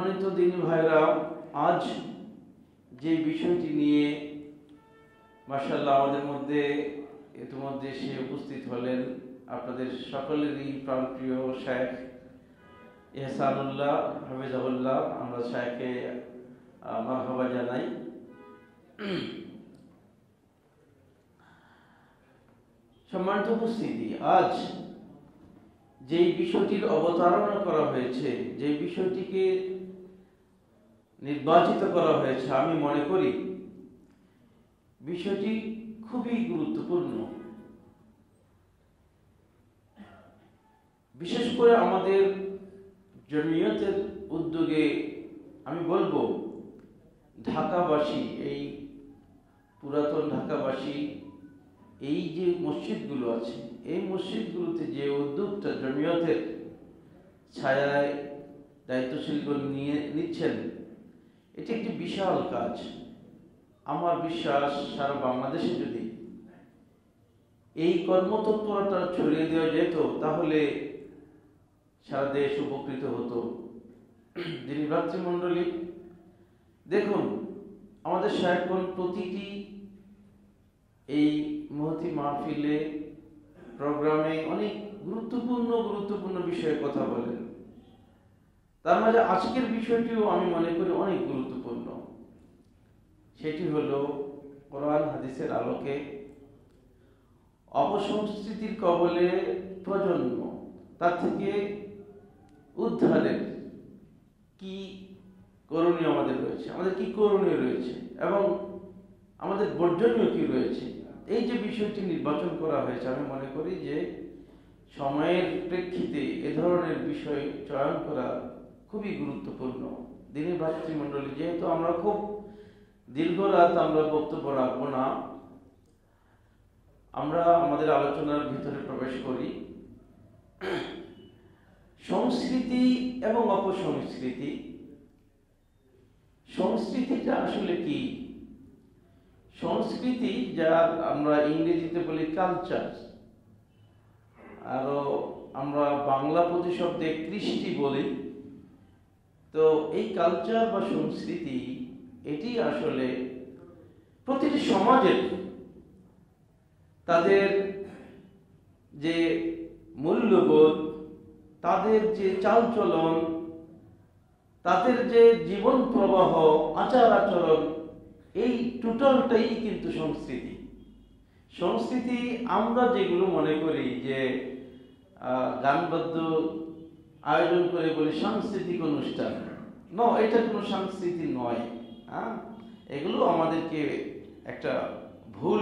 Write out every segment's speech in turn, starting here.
সম্মানিত দিনী ভাইরা, আজ যে বিষয়টি নিয়ে মাশাআল্লাহ আমাদের মধ্যে ইতিমধ্যে এসে উপস্থিত হলেন আপনাদের সকলেরই প্রাণপ্রিয় শেখ ইহসানুল্লাহ হাফিজাহুল্লাহ, আমরা শেখকে মারহাবা জানাই। সম্মানিত উপস্থিতি, আজ যেই বিষয়টির অবতারণা করা হয়েছে, যে বিষয়টিকে নির্বাচিত করা হয়েছে, আমি মনে করি বিষয়টি খুবই গুরুত্বপূর্ণ। বিশেষ করে আমাদের জমিয়তের উদ্যোগে আমি বলবো, ঢাকাবাসী, এই পুরাতন ঢাকাবাসী, এই যে মসজিদগুলো আছে, এই মসজিদগুলোতে যে উদ্যোগটা জমিয়তের ছায়ায় দায়িত্বশীলগণ নিচ্ছেন, এটি একটি বিশাল কাজ। আমার বিশ্বাস সারা বাংলাদেশে যদি এই কর্মতৎপরতা ছড়িয়ে দেওয়া যেত, তাহলে সারা দেশ উপকৃত হতো। যিনি ভ্রাতৃমণ্ডলী, দেখুন আমাদের শেখগণ প্রতিটি এই মহতি মাহফিলে, প্রোগ্রামে অনেক গুরুত্বপূর্ণ বিষয়ে কথা বলেন। তার মাঝে আজকের বিষয়টিও আমি মনে করি অনেক গুরুত্বপূর্ণ। সেটি হলো কোরআন হাদিসের আলোকে অপসংস্কৃতির কবলে প্রজন্ম, তার থেকে উদ্ধারের কি করণীয় আমাদের রয়েছে, আমাদের কি করণীয় রয়েছে এবং আমাদের বর্জনীয় কি রয়েছে। এই যে বিষয়টি নির্বাচন করা হয়েছে, আমি মনে করি যে সময়ের প্রেক্ষিতে এ ধরনের বিষয় চয়ন করা খুবই গুরুত্বপূর্ণ। দিনী ভ্রাতৃমণ্ডলী, যেহেতু আমরা খুব দীর্ঘ রাত আমরা বক্তব্য রাখবো না, আমরা আমাদের আলোচনার ভিতরে প্রবেশ করি। সংস্কৃতি এবং অপসংস্কৃতি, সংস্কৃতিটা আসলে কি? সংস্কৃতি, যার আমরা ইংরেজিতে বলি কালচার, আরো আমরা বাংলা প্রতিশব্দে কৃষ্টি বলি। তো এই কালচার বা সংস্কৃতি, এটি আসলে প্রতিটি সমাজের তাদের যে মূল্যবোধ, তাদের যে চালচলন, তাদের যে জীবন প্রবাহ, আচার আচরণ, এই টোটালটাই কিন্তু সংস্কৃতি। সংস্কৃতি আমরা যেগুলো মনে করি যে গানবাদ্য আয়োজন করে বলি সাংস্কৃতিক অনুষ্ঠান, এটা কোনো সংস্কৃতি নয়। এগুলো আমাদেরকে একটা ভুল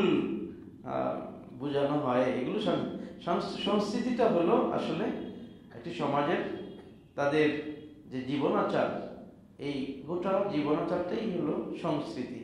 বোঝানো হয়। এগুলো সংস্কৃতিটা হলো আসলে একটি সমাজের তাদের যে জীবনাচার, এই গোটা জীবনাচারটাই হলো সংস্কৃতি।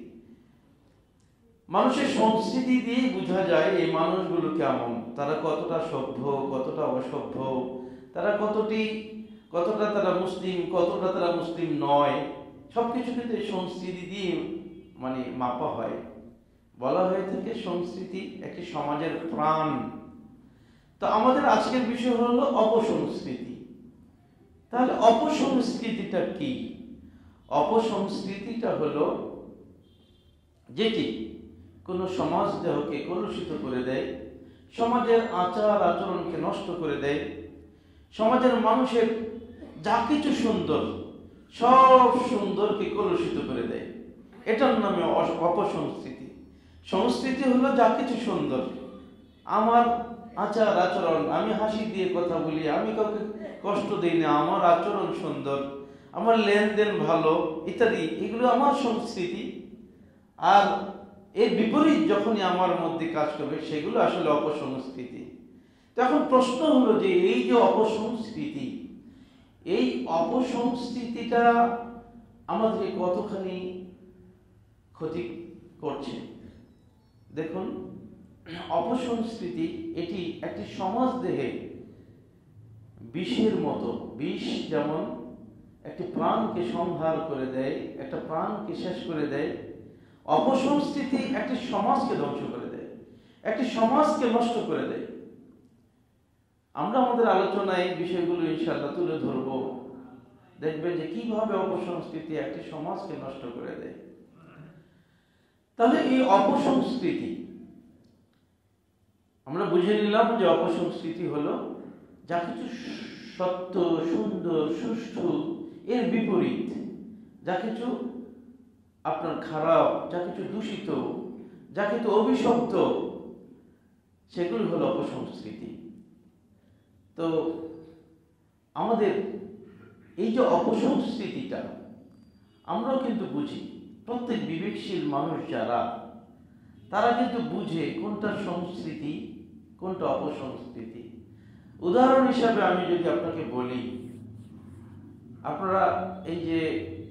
মানুষের সংস্কৃতি দিয়েই বোঝা যায় এই মানুষগুলো কেমন, তারা কতটা সভ্য, কতটা অসভ্য, তারা কতটা তারা মুসলিম, কতটা তারা মুসলিম নয়। সবকিছু কিন্তু এই সংস্কৃতি দিয়ে মাপা হয়। বলা হয়ে থাকে সংস্কৃতি একটি সমাজের প্রাণ। তো আমাদের আজকের বিষয় হলো অপসংস্কৃতি। তাহলে অপসংস্কৃতিটা কি? অপসংস্কৃতিটা হলো যেটি কোনো সমাজ দেহকে কলুষিত করে দেয়, সমাজের আচার আচরণকে নষ্ট করে দেয়, সমাজের মানুষের যা কিছু সুন্দর, সব সুন্দরকে কলুষিত করে দেয়। এটার নামে অপসংস্কৃতি। সংস্কৃতি হলো যা কিছু সুন্দর, আমার আচার আচরণ, আমি হাসি দিয়ে কথা বলি, আমি কাউকে কষ্ট দিই না, আমার আচরণ সুন্দর, আমার লেনদেন ভালো ইত্যাদি, এগুলো আমার সংস্কৃতি। আর এর বিপরীত যখনই আমার মধ্যে কাজ করবে, সেগুলো আসলে অপসংস্কৃতি। তখন প্রশ্ন হলো যে এই যে অপসংস্কৃতি, এই অপসংস্কৃতিটা আমাদের কতখানি ক্ষতি করছে। দেখুন, অপসংস্কৃতি এটি একটি সমাজ দেহে বিষের মতো। বিষ যেমন একটি প্রাণকে সংহার করে দেয়, একটা প্রাণকে শেষ করে দেয়, অপসংস্কৃতি একটি সমাজকে ধ্বংস করে দেয়, একটি সমাজকে নষ্ট করে দেয়। আমরা আমাদের আলোচনায় বিষয়গুলো ইনশাআল্লাহ তুলে ধরব। দেখবেন যে কিভাবে অপসংস্কৃতি একটি সমাজকে নষ্ট করে দেয়। তাহলে এই অপসংস্কৃতি আমরা বুঝে নিলাম যে অপসংস্কৃতি হলো যা কিছু সত্য, সুন্দর, সুষ্ঠু এর বিপরীত, যা কিছু আপনার খারাপ, যা কিছু দূষিত, যা কিছু অভিশপ্ত, সেগুলো হলো অপসংস্কৃতি। তো আমাদের এই যে অপসংস্কৃতিটা আমরাও কিন্তু বুঝি, প্রত্যেক বিবেকশীল মানুষ যারা, তারা কিন্তু বুঝে কোনটা সংস্কৃতি, কোনটা অপসংস্কৃতি। উদাহরণ হিসাবে আমি যদি আপনাকে বলি, আপনারা এই যে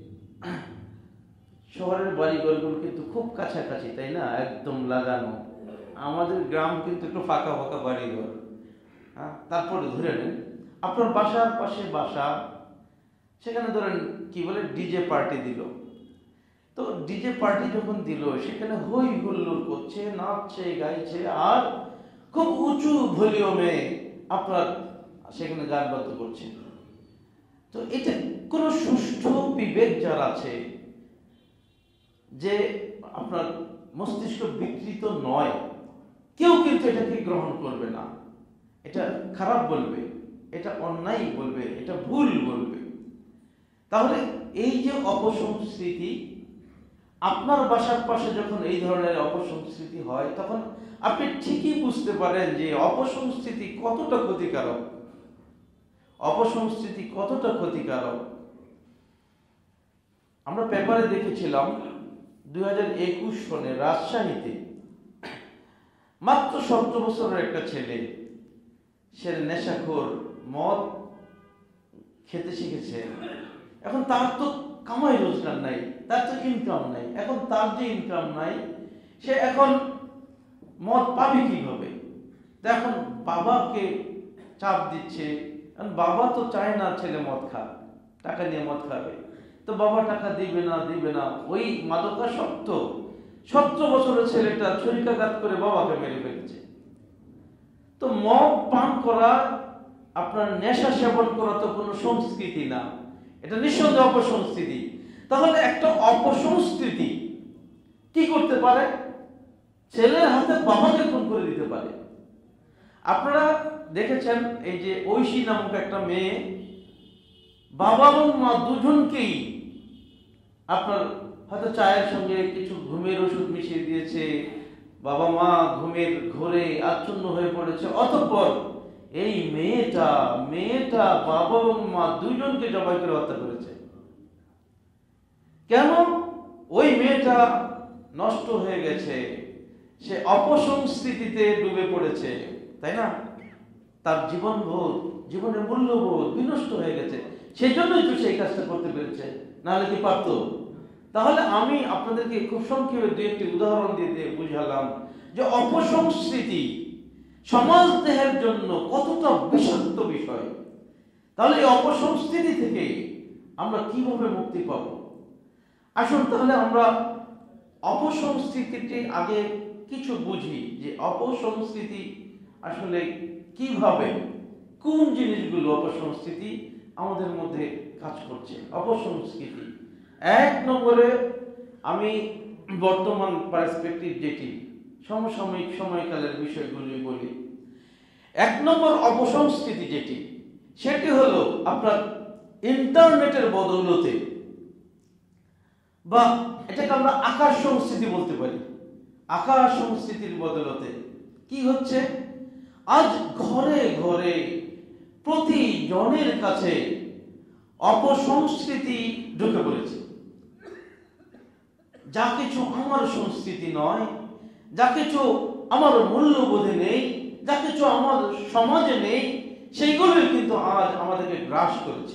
শহরের বাড়িঘরগুলো কিন্তু খুব কাছাকাছি, তাই না? একদম লাগানো। আমাদের গ্রাম কিন্তু একটু ফাঁকা ফাঁকা বাড়িঘর। হ্যাঁ, তারপরে ধরে নেন আপনার বাসার পাশে বাসা, সেখানে ধরেন কি বলে ডিজে পার্টি দিল। তো ডিজে পার্টি যখন দিল, সেখানে হই হুল্লোড় করছে, নাচছে, গাইছে, আর খুব উঁচু ভলিউমে আপনার সেখানে গান বাদ্য করছে। তো এটা কোনো সুষ্ঠু বিবেক যার আছে, যে আপনার মস্তিষ্ক বিকৃত নয়, কেউ কিন্তু এটাকে গ্রহণ করবে না। এটা খারাপ বলবে, এটা অন্যায় বলবে, এটা ভুল বলবে। তাহলে এই যে অপসংস্কৃতি, আপনার বাসার পাশে যখন এই ধরনের অপসংস্কৃতি হয়, তখন আপনি ঠিকই বুঝতে পারেন যে অপসংস্কৃতি কতটা ক্ষতিকারক, অপসংস্কৃতি কতটা ক্ষতিকারক। আমরা পেপারে দেখেছিলাম 2021 সনে রাজশাহীতে মাত্র 17 বছরের একটা ছেলে, সে নেশাখোর, মদ খেতে শিখেছে। এখন তার তো কামাই রোজগার নাই, তার তো ইনকাম নাই। এখন তার যে ইনকাম নাই, সে এখন মদ পাবে কিভাবে? এখন বাবাকে চাপ দিচ্ছে, কারণ বাবা তো চায় না ছেলে মদ খাক, টাকা নিয়ে মদ খাবে। তো বাবা টাকা দিবে না, ওই মাদকাসক্ত 17 বছরের ছেলেটা ছুরিকাঘাত করে বাবাকে মেরে ফেলেছে। তো মদ পান করা, আপনার নেশা সেবন করা তো কোনো সংস্কৃতি না, এটা নিঃসন্দেহে অপসংস্কৃতি। তাহলে একটা অপসংস্কৃতি কি করতে পারে? ছেলের হাতে বাবাকে খুন করে দিতে পারে। আপনারা দেখেছেন এই যে ঐশী নামক একটা মেয়ে, বাবা এবং মা দুজনকেই আপনার হয়তো চায়ের সঙ্গে কিছু ঘুমের ওষুধ মিশিয়ে দিয়েছে, বাবা মা ঘুমের ঘোরে আচ্ছন্ন হয়ে পড়েছে। অতঃপর এই মেয়েটা বাবা এবং মা দুইজনকে জবাই করে হত্যা করেছে। কেন? ওই মেয়েটা নষ্ট হয়ে গেছে, সে অপসংস্কৃতিতে ডুবে পড়েছে, তাই না? তার জীবনবোধ, জীবনের মূল্যবোধ বিনষ্ট হয়ে গেছে, সেই জন্যই তো সেই কাজটা করতে পেরেছে, নাহলে কি পারতো? তাহলে আমি আপনাদেরকে খুব সংক্ষেপে দুই একটি উদাহরণ দিয়ে বুঝালাম যে অপসংস্কৃতি সমাজ দেহের জন্য কতটা বিষাক্ত বিষয়। তাহলে এই অপসংস্কৃতি থেকে আমরা কিভাবে মুক্তি পাব? আসুন তাহলে আমরা অপসংস্কৃতিটি আগে কিছু বুঝি, যে অপসংস্কৃতি আসলে কিভাবে, কোন জিনিসগুলো অপসংস্কৃতি আমাদের মধ্যে কাজ করছে। অপসংস্কৃতি 1 নম্বরে আমি বর্তমান পার্সপেক্টিভ, যেটি সমসাময়িক সময়কালের বিষয়গুলি বলি। 1 নম্বর অপসংস্কৃতি যেটি, সেটি হলো আপনার ইন্টারনেটের বদৌলতে, বা এটাকে আমরা আকাশ সংস্কৃতি বলতে পারি। আকাশ সংস্কৃতির বদৌলতে কি হচ্ছে? আজ ঘরে ঘরে প্রতিজনের কাছে অপসংস্কৃতি ঢুকে পড়েছে। যা কিছু আমার সংস্কৃতি নয়, যা কিছু আমার মূল্যবোধে নেই, যা কিছু আমার সমাজে নেই, সেইগুলোই কিন্তু আজ আমাদেরকে গ্রাস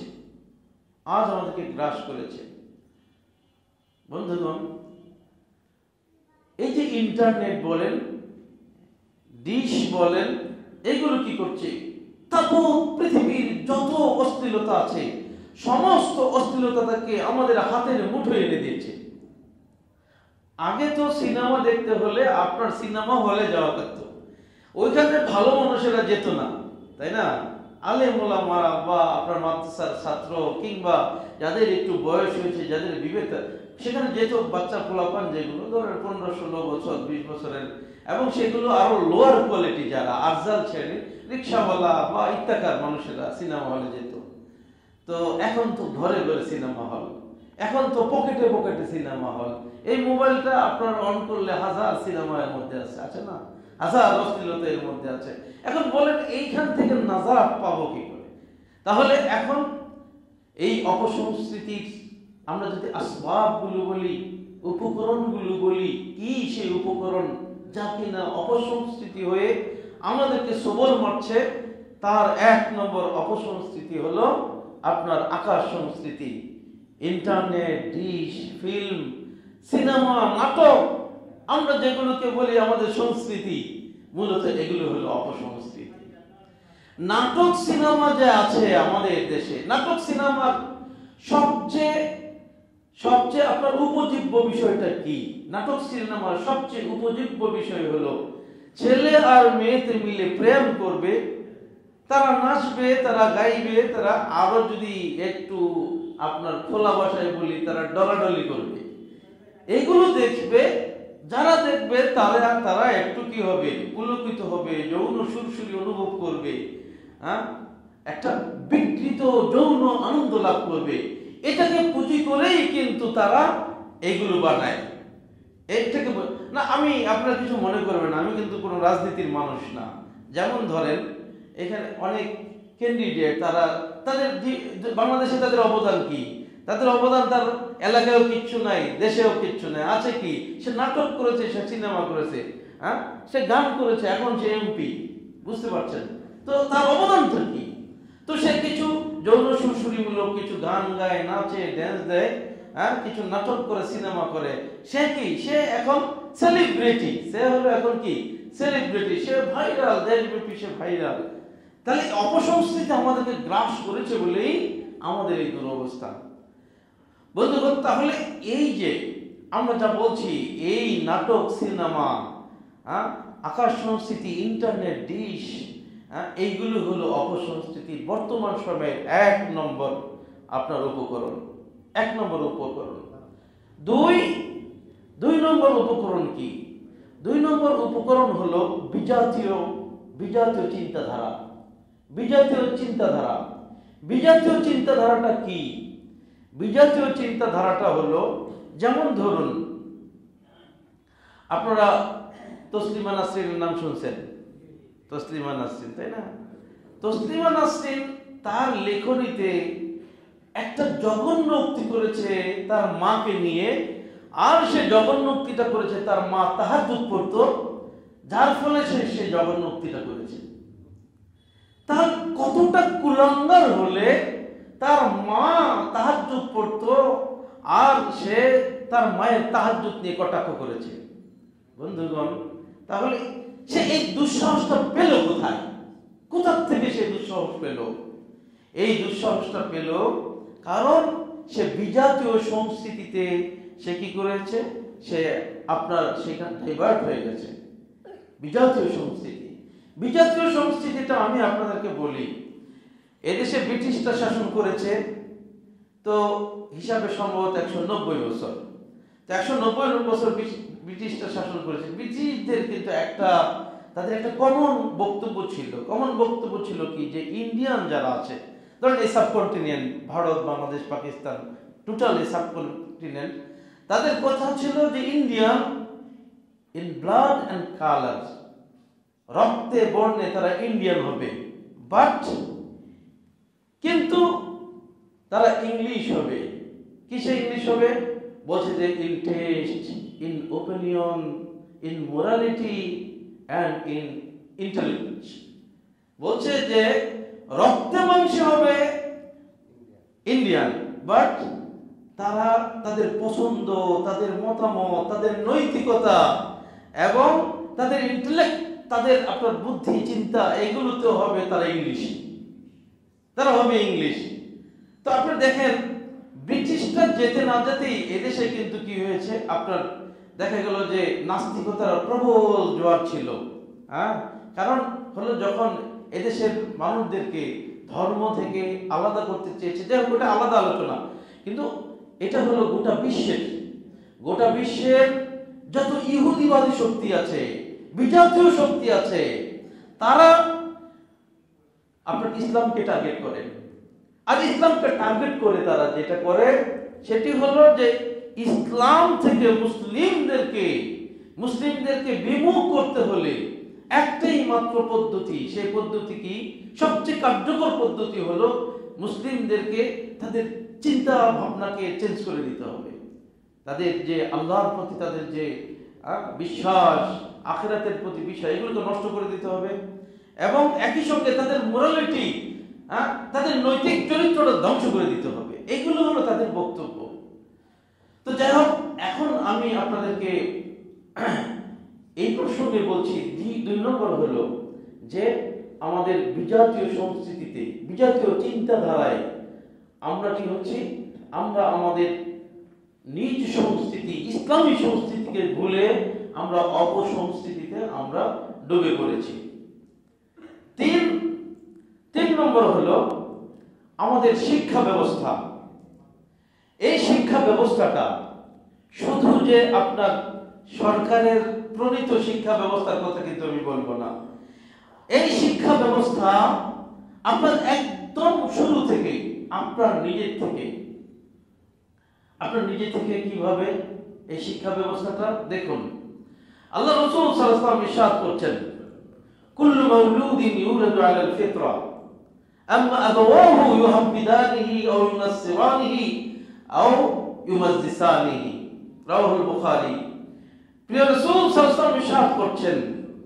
করেছে। বন্ধুগণ, এই যে ইন্টারনেট বলেন, ডিশ বলেন, এগুলো কি করছে? তারপর পৃথিবীর যত অশ্লীলতা আছে, সমস্ত অশ্লীলতাকে আমাদের হাতের মুঠোয় এনে দিয়েছে। আগে তো সিনেমা দেখতে হলে আপনার সিনেমা হলে যাওয়া লাগতো, ওইখানে ভালো মানুষেরা যেত না, তাই না? আলেম ওলামারা বা আপনার মাদ্রাসার ছাত্র কিংবা যাদের একটু বয়স হয়েছে, যাদের বিবেক, সেখানে যেত বাচ্চা পোলাপান যেগুলো ধরেন 15-16 বছর 20 বছরের, এবং সেগুলো আরো লোয়ার কোয়ালিটি যারা আরজাল ছেড়ে রিক্সাওয়ালা বা ইত্যাকার মানুষেরা সিনেমা হলে যেত। তো এখন তো ঘরে ঘরে সিনেমা হল, এখন তো পকেটে পকেটে সিনেমা হল। এই মোবাইলটা আপনার অন করলে হাজার সিনেমা এর মধ্যে আছে না, হাজার অশ্লীলতা এর মধ্যে আছে। এখন বলেন এইখান থেকে নাজাত পাবো কি করে? তাহলে এখন এই অপসংস্কৃতির আমরা যদি আসবাবগুলো বলি, উপকরণগুলো বলি, কি সেই উপকরণ যা কিনা অপসংস্কৃতি হয়ে আমাদেরকে সবল মারছে, তার 1 নম্বর অপসংস্কৃতি হলো আপনার আকাশ সংস্কৃতি। ইন্টারনেট, ডিশ, ফিল্ম, সিনেমা, নাটক, আমরা যেগুলোকে বলি আমাদের সংস্কৃতি, মূলত এগুলো হলো অপসংস্কৃতি। নাটক সিনেমা যে আছে আমাদের দেশে, নাটক সিনেমার সবচেয়ে আপনার উপজীব্য বিষয়টা কি? নাটক সিনেমার সবচেয়ে উপজীব্য বিষয় হলো ছেলে আর মেয়েতে মিলে প্রেম করবে, তারা নাচবে, তারা গাইবে, তারা আরো যদি একটু আপনার খোলা ভাষায় বলি তারা ডলাডলি করবে। এগুলো দেখবে, যারা দেখবে তারা একটু কি হবে, পুলকিত হবে, যৌন সুরসুরি অনুভব করবে, একটা বিকৃত যৌন আনন্দ লাভ করবে। এটাকে পুঁজি করেই কিন্তু তারা এগুলো বানায়। এটাকে না, আমি আপনারা কিছু মনে করবেন না, আমি কিন্তু কোনো রাজনীতির মানুষ না। যেমন ধরেন এখানে অনেক ক্যান্ডিডেট, তাদের বাংলাদেশে তাদের অবদান কি? তাদের অবদান তার এলাকায়ও কিচ্ছু নাই, দেশেও কিচ্ছু নাই, আছে কি? সে নাটক করেছে, সে সিনেমা করেছে, সে গান করেছে, এখন সে এমপি, বুঝতে পারছেন তো তার অবদানটা কি? তো সে কিছু যৌন সুরসুরিমূলক কিছু গান গায়, নাচে, ড্যান্স দেয়, কিছু নাটক করে, সিনেমা করে, সে কি? সে এখন সেলিব্রিটি, সে হলো এখন কি? সেলিব্রিটি, সে ভাইরাল, দেশব্যাপী সে ভাইরাল। তাহলে অপসংস্কৃতি আমাদেরকে গ্রাস করেছে বলেই আমাদের এই দুরবস্থা। বন্ধুগণ, তাহলে এই যে আমরা যা বলছি, এই নাটক, সিনেমা, আকাশ সংস্কৃতি, ইন্টারনেট, ডিশ, এইগুলো হলো অপসংস্কৃতির বর্তমান সময়ের 1 নম্বর আপনার উপকরণ। 1 নম্বর উপকরণ। 2 নম্বর উপকরণ কি? 2 নম্বর উপকরণ হলো বিজাতীয় চিন্তাধারা। বিজাতীয় চিন্তাধারাটা কি? বিজাতীয় চিন্তাধারাটা হলো, যেমন ধরুন আপনারা তসলিমা নাসরিনের নাম শুনছেন, তসলিমা নাসরিন, তাই না? তসলিমা নাসরিন তার লেখনীতে একটা জঘন্য উক্তি করেছে তার মাকে নিয়ে, আর সে জঘন্য উক্তিটা করেছে তার মা তাহাজ্জুদ পড়তো, যার ফলে সে জঘন্য উক্তিটা করেছে। তার কতটা কুলাঙ্গার হলে তার মা তাহাজ্জুদ পড়তো আর সে তার মায়ের তাহাজ্জুদ নিয়ে কটাক্ষ করেছে। বন্ধুগণ, তাহলে সে এই দুঃসাহসটা পেল কোথায়? কোথা থেকে সে দুঃসাহস পেল? এই দুঃসাহসটা পেল কারণ সে বিজাতীয় সংস্কৃতিতে সে কি করেছে? সে আপনার সেখান ডাইভার্ট হয়ে গেছে। বিজাতীয় সংস্কৃতিটা আমি আপনাদেরকে বলি, এদেশে ব্রিটিশরা শাসন করেছে তো হিসাবে সম্ভবত 190 বছর। তো 190 বছর ব্রিটিশরা শাসন করেছে। ব্রিটিশদের কিন্তু তাদের একটা কমন বক্তব্য ছিল কি, যে ইন্ডিয়ান যারা আছে, ধরেন এই সাবকন্টিনেন্ট, ভারত, বাংলাদেশ, পাকিস্তান, টোটাল এই সাবকন্টিনেন্ট, তাদের কথা ছিল যে Indian in blood and colour, রক্তে বর্ণে তারা ইন্ডিয়ান হবে, কিন্তু তারা ইংলিশ হবে। কিসে ইংলিশ হবে? বলছে যে in taste, in opinion, in morality and in intelligence. বলছে যে রক্তে মাংসে হবে ইন্ডিয়ান, বাট তারা তাদের পছন্দ, তাদের মতামত, তাদের নৈতিকতা এবং তাদের ইন্টেলেক্ট, তাদের আপনার বুদ্ধি, চিন্তা, এগুলোতে হবে তারা হবে ইংলিশ। তো আপনি দেখেন ব্রিটিশরা যেতে না যেতেই এদেশে কিন্তু কি হয়েছে, আপনার দেখা গেল যে নাস্তিকতার প্রবল জোয়ার ছিল। কারণ হলো যখন এদেশের মানুষদেরকে ধর্ম থেকে আলাদা করতে চেয়েছে, যাই হোক ওটা আলাদা আলোচনা। কিন্তু এটা হলো গোটা বিশ্বের যত ইহুদিবাদী শক্তি আছে, বিজাতীয় শক্তি আছে, তারা আপনার ইসলামকে টার্গেট করে। আর ইসলামকে টার্গেট করে তারা যেটা করে সেটি হলো যে ইসলাম থেকে মুসলিমদেরকে বিমুখ করতে হলে একটাই মাত্র পদ্ধতি। সেই পদ্ধতি কি? সবচেয়ে কার্যকর পদ্ধতি হলো মুসলিমদেরকে তাদের চিন্তা ভাবনাকে চেঞ্জ করে দিতে হবে। তাদের যে আল্লাহর প্রতি তাদের যে বিশ্বাস, আখিরাতের প্রতি বিশ্বাস, এগুলোকে নষ্ট করে দিতে হবে। এবং একই সঙ্গে তাদের মোরালিটি, তাদের নৈতিক চরিত্রটা ধ্বংস করে দিতে হবে। এগুলো হলো তাদের বক্তব্য। তো যাই হোক, এখন আমি আপনাদেরকে এই প্রসঙ্গে বলছি, 2 নম্বর হলো যে আমাদের বিজাতীয় সংস্কৃতিতে, বিজাতীয় চিন্তাধারায় আমরা কি হচ্ছি, আমরা আমাদের নিজ সংস্কৃতি, ইসলামী সংস্কৃতিকে ভুলে আমরা অপসংস্কৃতিতে আমরা ডুবে পড়েছি। 3 নম্বর হলো আমাদের শিক্ষা ব্যবস্থা। এই শিক্ষা ব্যবস্থাটা শুধু যে আপনার সরকারের প্রণীত শিক্ষা ব্যবস্থার কথা কিন্তু আমি বলবো না। এই শিক্ষা ব্যবস্থা আপনার একদম শুরু থেকে আপনার নিজে থেকে কিভাবে এই শিক্ষা ব্যবস্থাটা দেখুন। আল্লাহ রাসূল সাল্লাল্লাহু আলাইহি ওয়াসাল্লাম ইরশাদ করছেন, কুল্লু মাওলুদিন ইউলাদু আলাল ফিতরা আম্মা আবাওয়াহু ইউহাব্বিদানিহি আও ইউনাসসিরানিহি আও ইউমাজ্জিসানিহি। রাওয়াহুল বুখারী। প্রিয় রাসূল সাল্লাল্লাহু আলাইহি ওয়াসাল্লাম ইরশাদ করছেন,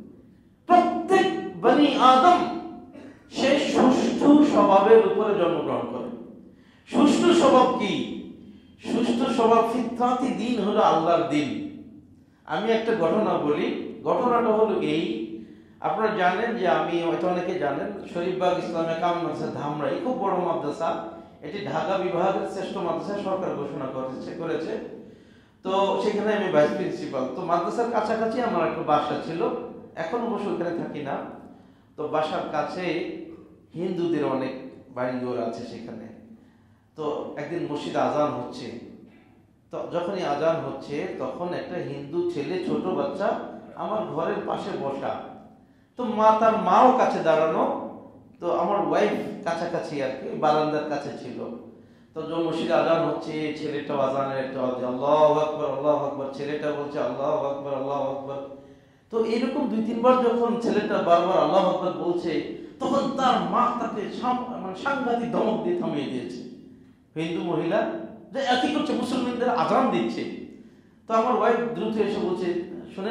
প্রত্যেক বনি আদম সে সুষ্ঠু স্বভাবের উপরে জন্মগ্রহণ করে। সুষ্ঠু স্বভাব কি? সুষ্ঠু স্বভাব ফিতরাতি দিন হলো আল্লাহর দিন। আমি একটা ঘটনা বলি। ঘটনাটা হলো এই, আপনারা জানেন যে আমি হয়তো অনেকে জানেন, শরীফবাগ ইসলামে কামিল মাদ্রাসা ধামরাই খুব বড় মাদ্রাসা। এটি ঢাকা বিভাগের শ্রেষ্ঠ মাদ্রাসা সরকার ঘোষণা করেছে। তো সেখানে আমি ভাইস প্রিন্সিপাল। তো মাদ্রাসার কাছাকাছি আমার একটা বাসা ছিল, এখন অবশ্য ওখানে থাকি না। তো বাসার কাছে হিন্দুদের অনেক বাড়িঘর আছে সেখানে। তো একদিন মসজিদে আজান হচ্ছে। তো যখনই আজান হচ্ছে তখন একটা হিন্দু ছেলে, ছোট বাচ্চা, আমার ঘরের পাশে বসা। তো তার মাও কাছে দাঁড়ানো। তো আমার ওয়াইফ কাছাকাছি আর কি, বারান্দার কাছে ছিল। তো যখন মসজিদে আজান হচ্ছে, ছেলেটা আজানের আল্লাহু আকবার আল্লাহু আকবার, ছেলেটা বলছে আল্লাহু আকবার আল্লাহু আকবার। তো এরকম 2-3 বার যখন ছেলেটা বারবার আল্লাহু আকবার বলছে, তখন তার মা তাকে সাংঘাতিক ধমক দিয়ে থামিয়ে দিয়েছে। হিন্দু মহিলা যে একই করছে, মুসলমানদের আজান দিচ্ছে। তো আমার ওয়াইফ দ্রুত এসে বলছে, শুনেন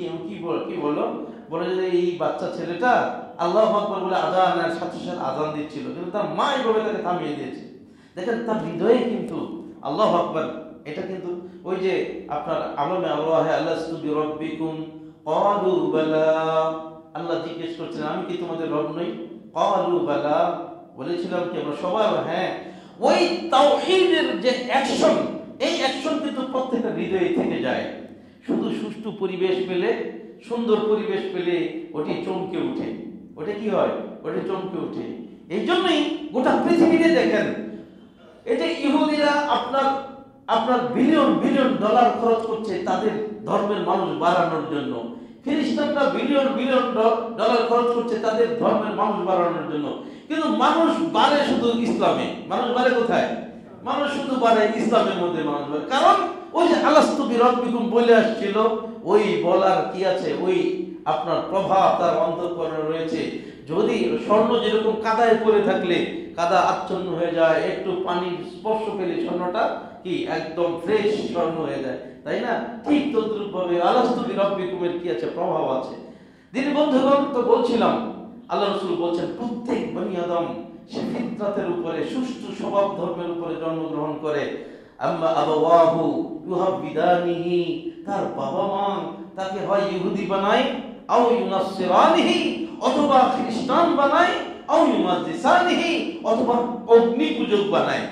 কি বলো? বলে যে এই বাচ্চা ছেলেটা আল্লাহু আকবার বলে আজানের সাথে সাথে আজান দিচ্ছিল, কিন্তু তার মা এইভাবে তাকে থামিয়ে দিয়েছে। দেখেন, তার হৃদয়ে কিন্তু আল্লাহু আকবার, এটা কিন্তু ওই যে আপনার আলমে আল্লাহে আলাস্তু বিরাব্বিকুম ক্বালু বালা, আল্লাহ জিজ্ঞেস করছেন আমি কি তোমাদের রব নই? ক্বালু বালা, বলেছিলাম কি আমরা সবাই হ্যাঁ। ওই তাওহীদের যে অ্যাকশন, এই অ্যাকশন কিন্তু প্রত্যেকটা হৃদয়ে থেকে যায়। শুধু সুষ্ঠু পরিবেশ পেলে, সুন্দর পরিবেশ পেলে ওটি চমকে উঠে। ওটা কি হয়? ওটা চমকে উঠে। এই জন্যই গোটা পৃথিবীতে দেখেন, এই যে ইহুদিরা আপনার বিলিয়ন ডলার খরচ করছে তাদের ধর্মের মানুষ বাড়ানোর জন্য। খ্রিস্টানরা বিলিয়ন ডলার খরচ করছে তাদের ধর্মের মানুষ বাড়ানোর জন্য। কিন্তু মানুষ বাড়ে শুধু ইসলামে। মানুষ বাড়ে কোথায়? মানুষ শুধু বাড়ে ইসলামের মধ্যে মানুষ বাড়ে। কারণ ওই যে আলাস্তু বিরাব্বিকুম বলে আসছিল, ওই বলার কি আছে, ওই আপনার প্রভাব তার অন্তঃকরণে রয়েছে। যদি স্বর্ণ যেরকম কাদায় পড়ে থাকলে কাদা আচ্ছন্ন হয়ে যায়, একটু পানির স্পর্শ পেলে স্বর্ণটা কি একদম ফ্রেশ স্বর্ণ হয়ে যায়, তাই না? ঠিক তদ্রূপ ভাবে আলাস্তু বিরাব্বিকুমের কি আছে, প্রভাব আছে। দিনী বন্ধুগণ, তো বলছিলাম আল্লাহ রাসূল বলছেন প্রত্যেক বনি আদম সে ফিতরাতের উপরে, সুষ্ঠু স্বভাব ধর্মের উপরে জন্মগ্রহণ করে। আম্মা আবাওয়াহু ইউহাব্বিদানিহি, তার বাবা মা তাকে হয় ইহুদি বানায়, আও ইউনাসসিরানিহি, অথবা খ্রিস্টান বানায়, আও ইউমাজ্জিসানিহি, অথবা অগ্নি পূজক বানায়।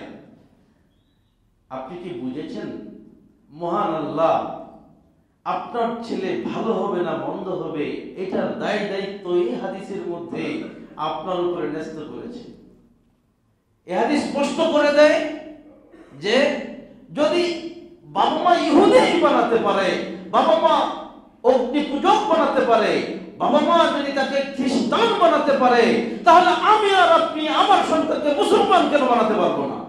আপনি কি বুঝেছেন? মহান আল্লাহ আপনার ছেলে ভালো হবে না মন্দ হবে, এটার দায়িত্ব এই হাদিসের মধ্যে আপনার উপরে ন্যস্ত করেছে। এই হাদিস স্পষ্ট করে দেয় যে যদি বাবা মা ইহুদি বানাতে পারে, বাবা মা অগ্নি পূজক বানাতে পারে, বাবা মা যদি তাকে খ্রিস্টান বানাতে পারে, তাহলে আমি আর আপনি আমার সন্তানকে মুসলমান কেন বানাতে পারবো না?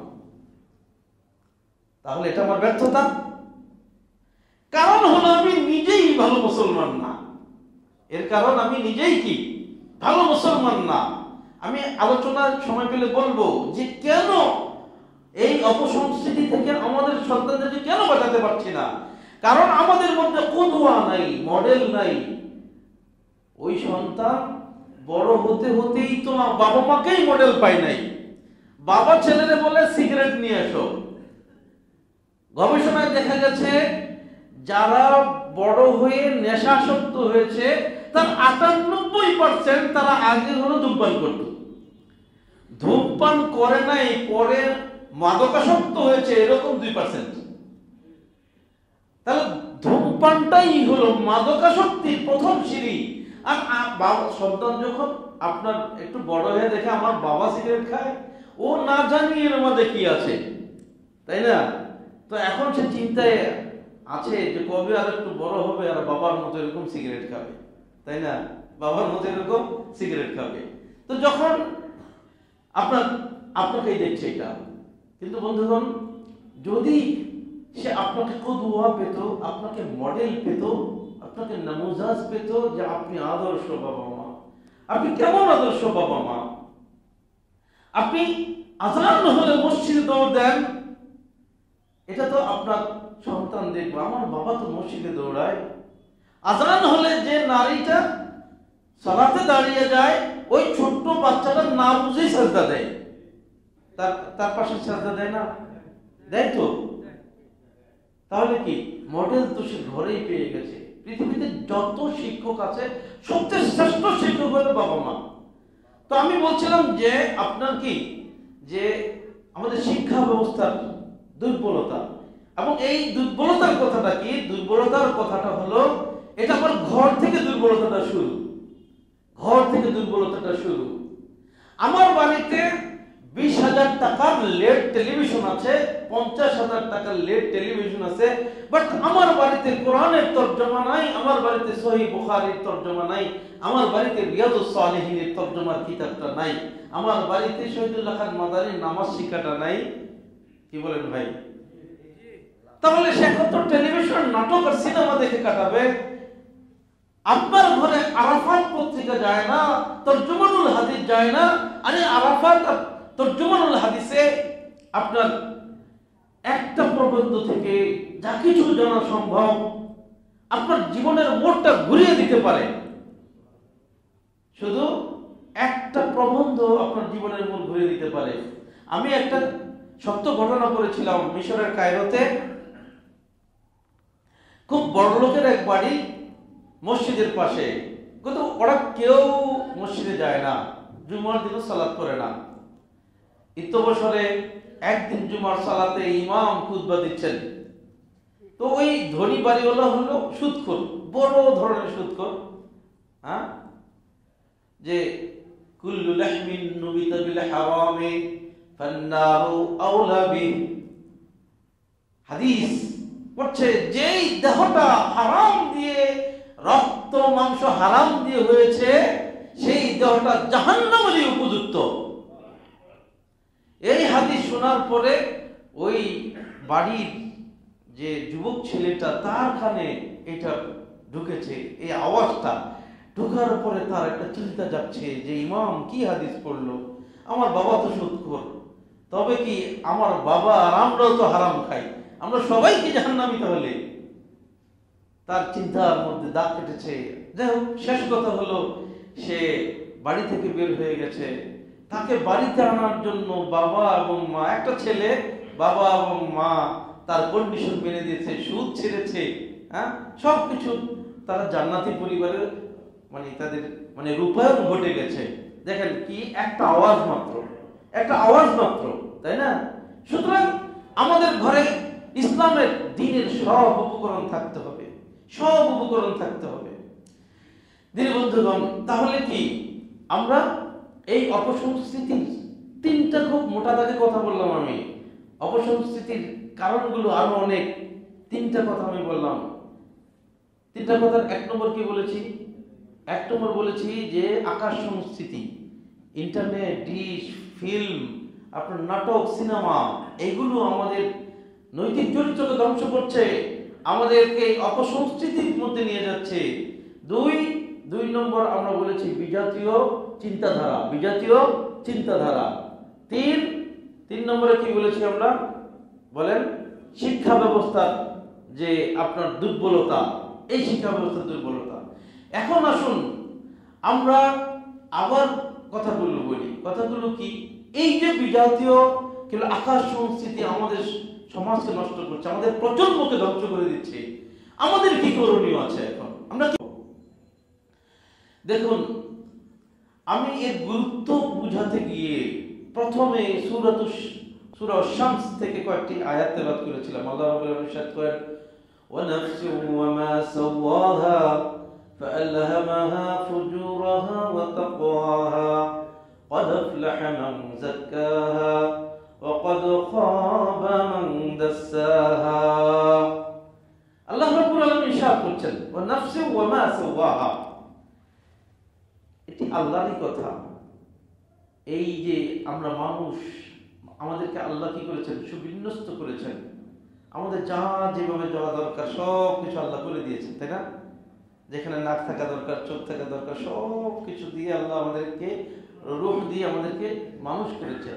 তাহলে এটা আমার ব্যর্থতা। কারণ হলো আমি নিজেই ভালো মুসলমান না। এর কারণ আমি নিজেই কি ভালো মুসলমান না। আমি আলোচনার সময় পেলে বলবো যে কেন এই অপসংস্কৃতি থেকে আমাদের সন্তানদেরকে কেন বাঁচাতে পারছি না। কারণ আমাদের মধ্যে কুদওয়া নাই, মডেল নাই। ওই সন্তান বড় হতে হতেই তো বাবা মাকেই মডেল পায় নাই। বাবা ছেলেরে বলে সিগারেট নিয়ে এসো। গবেষণায় দেখা গেছে যারা বড় হয়ে নেশাসক্ত হয়েছে তার 98% তারা আগে হলো ধূমপান করত। ধূমপান করে নাই, পরে মাদকাসক্ত হয়েছে এরকম 2%। তাহলে ধূমপানটাই হলো মাদকাসক্তির প্রথম সিঁড়ি। আর বাবা সন্তান যখন আপনার একটু বড় হয়ে দেখে আমার বাবা সিগারেট খায়, ও না জানি এর মধ্যে কি আছে, তাই না? তো এখন সে চিন্তায় আছে যে কবে আর একটু বড় হবে আর বাবার মতো এরকম সিগারেট খাবে, তাই না? বাবার মতো এরকম সিগারেট খাবে। তো যখন আপনাকেই দেখছে এটা। কিন্তু বন্ধুগণ, যদি সে আপনাকে কুদওয়া পেত, আপনাকে মডেল পেত, আপনাকে নামুজাজ পেত যে আপনি আদর্শ বাবা মা, আপনি কেমন আদর্শ বাবা মা, আপনি আজান হলে মসজিদে দৌড় দেন, এটা তো আপনার সন্তান দেখবো আমার বাবা তো মসজিদে দৌড়ায়। আজান হলে যে নারীটা সালাতে দাঁড়িয়ে যায়, ওই ছোট্ট বাচ্চাটা না বুঝেই সাজদা দেয়, তার পাশে সাজদা দেয় না? দেয় তো। তাহলে কি মডেল তো সে ঘরেই পেয়ে গেছে। পৃথিবীতে যত শিক্ষক আছে সবচেয়ে শ্রেষ্ঠ শিক্ষক হলো বাবা মা। তো আমি বলছিলাম যে আপনার কি যে আমাদের শিক্ষা ব্যবস্থার দুর্বলতা, এবং এই দুর্বলতার কথাটা কি? দুর্বলতার কথাটা হলো এটা আমার ঘর থেকে দুর্বলতাটা শুরু। ঘর থেকে দুর্বলতাটা শুরু। আমার বাড়িতে 20,000 টাকার লেড টেলিভিশন আছে, 50,000 টাকার লেড টেলিভিশন আছে, বাট আমার বাড়িতে কোরআনের তর্জমা নাই, আমার বাড়িতে সহিহ বুখারীর তর্জমা নাই, আমার বাড়িতে রিয়াদুস সালিহিনের তর্জমার কিতাবটা নাই, আমার বাড়িতে শহীদুল্লাহ খান মাদানির নামাজ শিক্ষাটা নাই। কি বলেন ভাই? তাহলে সে কত টেলিভিশন, নাটক আর সিনেমা দেখে কাটাবে? আপনার ঘরে আরাফাত পত্রিকা যায় না, তরজমানুল হাদিস যায় না। আরে আরাফাত তরজমানুল হাদিসে আপনার একটা প্রবন্ধ থেকে যা কিছু জানা সম্ভব, আপনার জীবনের মোড়টা ঘুরিয়ে দিতে পারে। শুধু একটা প্রবন্ধ আপনার জীবনের মোড় ঘুরিয়ে দিতে পারে। আমি একটা সত্য ঘটনা পড়েছিলাম মিশরের কায়রোতে। খুব বড় লোকের এক বাড়ি, মসজিদের পাশে, কিন্তু ওরা কেউ মসজিদে যায় না, জুমার দিনও সালাত করে না। ইত্যবসরে একদিন জুমার সালাতে ইমাম খুতবা দিচ্ছেন। তো ওই ধনী বাড়িওয়ালা হলো সুদখোর, বড় ধরনের সুদখোর। হ্যাঁ, যে কুল্লু লাহমিন নুবিতা বিল হারামি ফান্নারু আওলা বিহি। হাদিস পড়ছে যেই দেহটা হারাম দিয়ে, রক্ত মাংস হারাম দিয়ে হয়েছে, সেই দেহটা জাহান্নামের উপযুক্ত। এই হাদিস শোনার পরে ওই বাড়ির যে যুবক ছেলেটা, তার কানে এটা ঢুকেছে, এই আওয়াজটা ঢোকার পরে তার একটা চিন্তা যাচ্ছে যে ইমাম কি হাদিস পড়লো, আমার বাবা তো সুদখোর, তবে কি আমার বাবা আর আমরাও তো হারাম খাই, আমরা সবাই কি জাহান্নামী? তাহলে তার চিন্তার মধ্যে দাগ কেটেছে। যাই হোক, শেষ কথা হলো সে বাড়ি থেকে বের হয়ে গেছে। তাকে বাড়িতে আনার জন্য বাবা এবং মা, একটা ছেলে, বাবা এবং মা তার কন্ডিশন মেনে দিয়েছে, সুদ ছেড়েছে, হ্যাঁ, সবকিছু। তারা জান্নাতি পরিবারের তাদের রূপায়ণ ঘটে গেছে। দেখেন কি একটা আওয়াজ মাত্র, একটা আওয়াজ মাত্র, তাই না? সুতরাং আমাদের ঘরে ইসলামের দ্বীনের সব উপকরণ থাকতে হবে, সব উপকরণ থাকতে হবে। দিনী বন্ধুগণ, তাহলে কি আমরা এই অপসংস্কৃতির তিনটা খুব মোটা দাগে কথা বললাম আমি। অপসংস্কৃতির কারণগুলো আরো অনেক, তিনটা কথা আমি বললাম। তিনটা কথার এক নম্বর কি বলেছি? এক নম্বর বলেছি যে আকাশ সংস্কৃতি, ইন্টারনেট, ডিশ, ফিল্ম, আপনার নাটক, সিনেমা, এগুলো আমাদের নৈতিক চরিত্রকে ধ্বংস করছে, আমাদেরকে অপসংস্কৃতির মধ্যে নিয়ে যাচ্ছে। দুই নম্বর আমরা বলেছি বিজাতীয় চিন্তাধারা, বিজাতীয় চিন্তাধারা। তিন নম্বরে কি বলেছি আমরা? বলেন, শিক্ষা ব্যবস্থার যে আপনার দুর্বলতা, এই শিক্ষা ব্যবস্থার দুর্বলতা। এখন আসুন আমরা আবার কথাগুলো বলি। কথাগুলো কি? এই যে বিজাতীয় কিংবা আকাশ সংস্কৃতি আমাদের সমাজকে নষ্ট করছে, আমাদের প্রজন্মকে ধ্বংস করে দিচ্ছে, আমাদের কি করণীয় আছে এখন? আমরা কি দেখুন, আমি এর গুরুত্ব বুঝাতে গিয়ে প্রথমে সূরা শামস থেকে কয়েকটি আয়াত তেলাওয়াত করেছিলাম। আল্লাহ রাব্বুল আলামিন ইরশাদ করেন, ওয়া নাফসিন ওয়া মা সাওয়াহা ফাআলহামাহা ফুজুরাহা ওয়া তাকওয়াহা قد أفلح من زكاها وقد خاب من دساها। আল্লাহ রাব্বুল আলামিন ইরশাদ করছেন, ওয়া নাফসিন ওয়া মা সাওয়াহা, এটি আল্লাহরই কথা। এই যে আমরা মানুষ, আমাদেরকে আল্লাহ কি করেছেন? সুবিন্যস্ত করেছেন। আমাদের যা যেভাবে যাওয়া দরকার সব কিছু আল্লাহ করে দিয়েছেন, তাই না? যেখানে নাক থাকা দরকার, চোখ থাকা দরকার, সব কিছু দিয়ে আল্লাহ আমাদেরকে রূহ দিয়ে আমাদেরকে মানুষ করেছেন।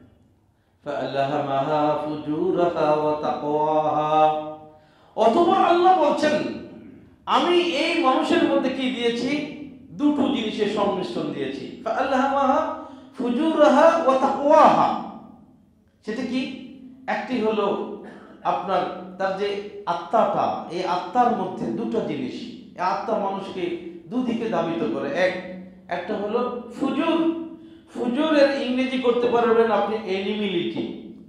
ফাআলহামাহা ফুজুরাহা ওয়া তাকওয়াহা, অথবা আল্লাহ বলছেন আমি এই মানুষের মধ্যে কি দিয়েছি? দুটো জিনিসের সংমিশ্রণ দিয়েছি। ফাআলহামাহা ফুজুরাহা ওয়া তাকওয়াহা, সেটা কি? একটি হলো আপনার তার যে আত্মাটা, এই আত্মার মধ্যে দুটো জিনিস, এই আত্মা মানুষকে দুদিকে ধাবিত করে। একটা হলো ফুজুর, ফুজুরের ইংরেজি করতে পারবেন আপনি এনিমিলিটি,